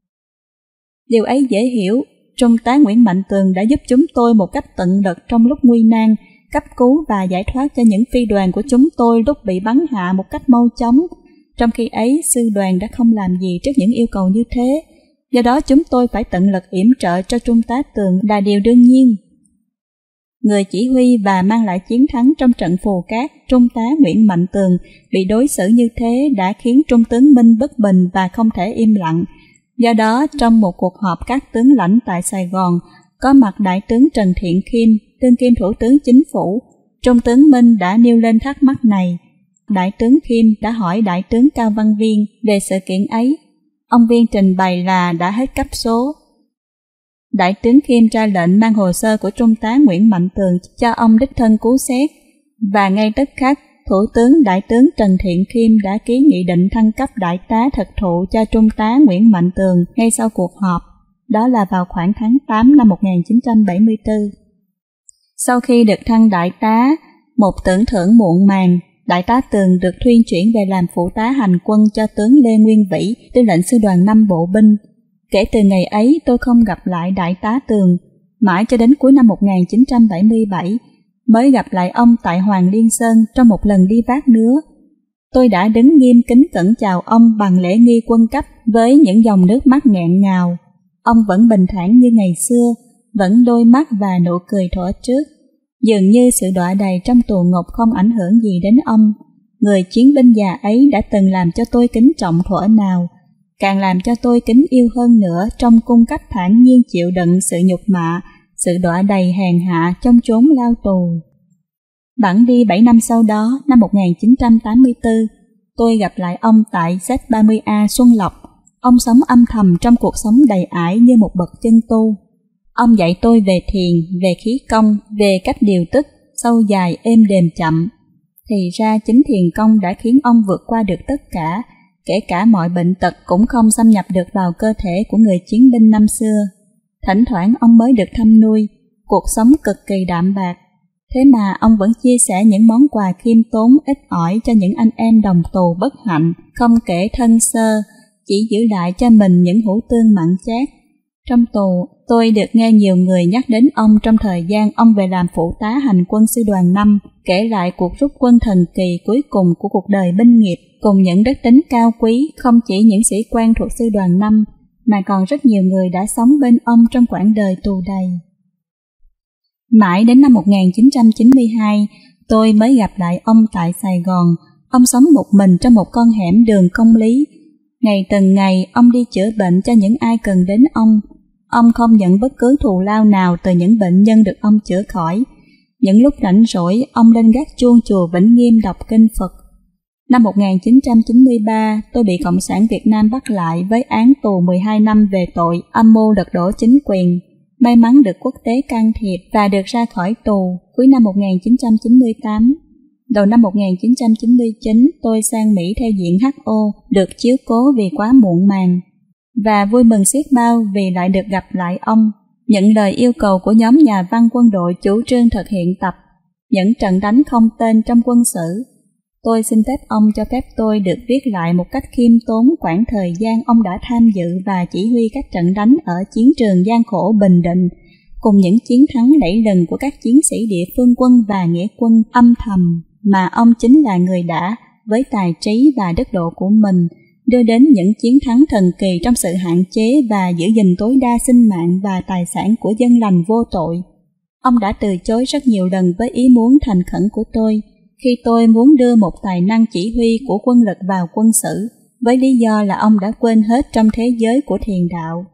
Điều ấy dễ hiểu, Trung tá Nguyễn Mạnh Tường đã giúp chúng tôi một cách tận lực trong lúc nguy nan, cấp cứu và giải thoát cho những phi đoàn của chúng tôi lúc bị bắn hạ một cách mau chóng. Trong khi ấy, sư đoàn đã không làm gì trước những yêu cầu như thế. Do đó chúng tôi phải tận lực yểm trợ cho Trung tá Tường là điều đương nhiên. Người chỉ huy và mang lại chiến thắng trong trận Phù Cát, Trung tá Nguyễn Mạnh Tường bị đối xử như thế đã khiến Trung tướng Minh bất bình và không thể im lặng. Do đó, trong một cuộc họp các tướng lãnh tại Sài Gòn, có mặt Đại tướng Trần Thiện Khiêm, đương kim Thủ tướng Chính phủ, Trung tướng Minh đã nêu lên thắc mắc này. Đại tướng Khiêm đã hỏi Đại tướng Cao Văn Viên về sự kiện ấy. Ông Viên trình bày là đã hết cấp số. Đại tướng Khiêm ra lệnh mang hồ sơ của Trung tá Nguyễn Mạnh Tường cho ông đích thân cứu xét, và ngay tức khắc, Thủ tướng Đại tướng Trần Thiện Khiêm đã ký nghị định thăng cấp đại tá thực thụ cho Trung tá Nguyễn Mạnh Tường ngay sau cuộc họp. Đó là vào khoảng tháng tám năm một nghìn chín trăm bảy mươi tư. Sau khi được thăng đại tá, một tưởng thưởng muộn màng, đại tá Tường được thuyên chuyển về làm phụ tá hành quân cho tướng Lê Nguyên Vĩ, tư lệnh sư đoàn năm bộ binh. Kể từ ngày ấy tôi không gặp lại Đại tá Tường, mãi cho đến cuối năm một nghìn chín trăm bảy mươi bảy mới gặp lại ông tại Hoàng Liên Sơn trong một lần đi vác nứa. Tôi đã đứng nghiêm kính cẩn chào ông bằng lễ nghi quân cấp với những dòng nước mắt nghẹn ngào. Ông vẫn bình thản như ngày xưa, vẫn đôi mắt và nụ cười thuở trước. Dường như sự đọa đầy trong tù ngục không ảnh hưởng gì đến ông. Người chiến binh già ấy đã từng làm cho tôi kính trọng thuở nào, càng làm cho tôi kính yêu hơn nữa trong cung cách thản nhiên chịu đựng sự nhục mạ, sự đọa đầy hèn hạ trong chốn lao tù. Bẵng đi bảy năm sau đó, năm một nghìn chín trăm tám mươi tư, tôi gặp lại ông tại Z ba mươi A Xuân Lộc. Ông sống âm thầm trong cuộc sống đầy ải như một bậc chân tu. Ông dạy tôi về thiền, về khí công, về cách điều tức, sâu dài, êm đềm chậm. Thì ra chính thiền công đã khiến ông vượt qua được tất cả, kể cả mọi bệnh tật cũng không xâm nhập được vào cơ thể của người chiến binh năm xưa. Thỉnh thoảng ông mới được thăm nuôi, cuộc sống cực kỳ đạm bạc. Thế mà ông vẫn chia sẻ những món quà khiêm tốn ít ỏi cho những anh em đồng tù bất hạnh, không kể thân sơ, chỉ giữ lại cho mình những hũ tương mặn chát. Trong tù, tôi được nghe nhiều người nhắc đến ông trong thời gian ông về làm phụ tá hành quân sư đoàn năm, kể lại cuộc rút quân thần kỳ cuối cùng của cuộc đời binh nghiệp, cùng những đức tính cao quý không chỉ những sĩ quan thuộc sư đoàn năm, mà còn rất nhiều người đã sống bên ông trong quãng đời tù đầy. Mãi đến năm một nghìn chín trăm chín mươi hai, tôi mới gặp lại ông tại Sài Gòn. Ông sống một mình trong một con hẻm đường Công Lý. Ngày từng ngày, ông đi chữa bệnh cho những ai cần đến ông. Ông không nhận bất cứ thù lao nào từ những bệnh nhân được ông chữa khỏi. Những lúc rảnh rỗi, ông lên gác chuông chùa Vĩnh Nghiêm đọc kinh Phật. Năm một nghìn chín trăm chín mươi ba, tôi bị Cộng sản Việt Nam bắt lại với án tù mười hai năm về tội âm mưu lật đổ chính quyền. May mắn được quốc tế can thiệp và được ra khỏi tù cuối năm một nghìn chín trăm chín mươi tám. Đầu năm một nghìn chín trăm chín mươi chín, tôi sang Mỹ theo diện hát o, được chiếu cố vì quá muộn màng. Và vui mừng xiết bao vì lại được gặp lại ông, nhận lời yêu cầu của nhóm nhà văn quân đội chủ trương thực hiện tập những trận đánh không tên trong quân sử. Tôi xin phép ông cho phép tôi được viết lại một cách khiêm tốn quãng thời gian ông đã tham dự và chỉ huy các trận đánh ở chiến trường gian khổ Bình Định, cùng những chiến thắng lẫy lừng của các chiến sĩ địa phương quân và nghĩa quân âm thầm mà ông chính là người đã, với tài trí và đức độ của mình, đưa đến những chiến thắng thần kỳ trong sự hạn chế và giữ gìn tối đa sinh mạng và tài sản của dân lành vô tội. Ông đã từ chối rất nhiều lần với ý muốn thành khẩn của tôi, khi tôi muốn đưa một tài năng chỉ huy của quân lực vào quân sự, với lý do là ông đã quên hết trong thế giới của thiền đạo.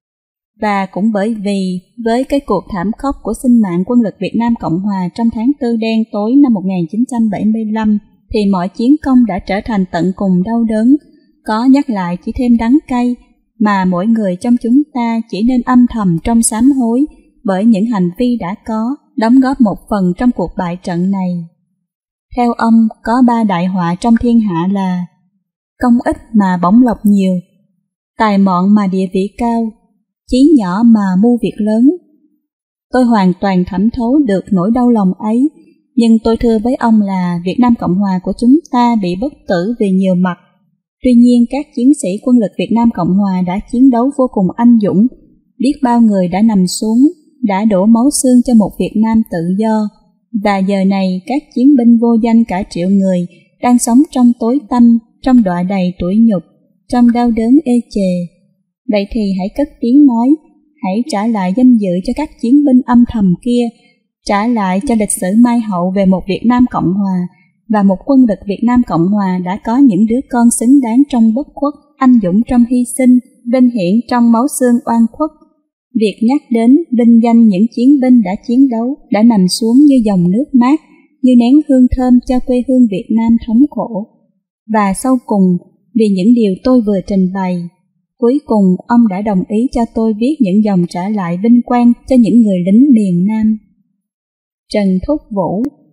Và cũng bởi vì với cái cuộc thảm khốc của sinh mạng quân lực Việt Nam Cộng Hòa trong tháng tư đen tối năm một nghìn chín trăm bảy mươi lăm, thì mọi chiến công đã trở thành tận cùng đau đớn, có nhắc lại chỉ thêm đắng cay, mà mỗi người trong chúng ta chỉ nên âm thầm trong sám hối bởi những hành vi đã có, đóng góp một phần trong cuộc bại trận này. Theo ông, có ba đại họa trong thiên hạ là công ít mà bổng lộc nhiều, tài mọn mà địa vị cao, chí nhỏ mà mưu việc lớn. Tôi hoàn toàn thẩm thấu được nỗi đau lòng ấy, nhưng tôi thưa với ông là Việt Nam Cộng Hòa của chúng ta bị bất tử vì nhiều mặt. Tuy nhiên, các chiến sĩ quân lực Việt Nam Cộng Hòa đã chiến đấu vô cùng anh dũng, biết bao người đã nằm xuống, đã đổ máu xương cho một Việt Nam tự do. Và giờ này, các chiến binh vô danh cả triệu người đang sống trong tối tăm, trong đọa đầy tủi nhục, trong đau đớn ê chề. Vậy thì hãy cất tiếng nói, hãy trả lại danh dự cho các chiến binh âm thầm kia, trả lại cho lịch sử mai hậu về một Việt Nam Cộng Hòa và một quân lực Việt Nam Cộng Hòa đã có những đứa con xứng đáng trong bất khuất, anh dũng trong hy sinh, vinh hiển trong máu xương oan khuất. Việc nhắc đến vinh danh những chiến binh đã chiến đấu đã nằm xuống như dòng nước mát, như nén hương thơm cho quê hương Việt Nam thống khổ. Và sau cùng, vì những điều tôi vừa trình bày, cuối cùng ông đã đồng ý cho tôi viết những dòng trả lại vinh quang cho những người lính miền Nam. Trần Thúc Vũ.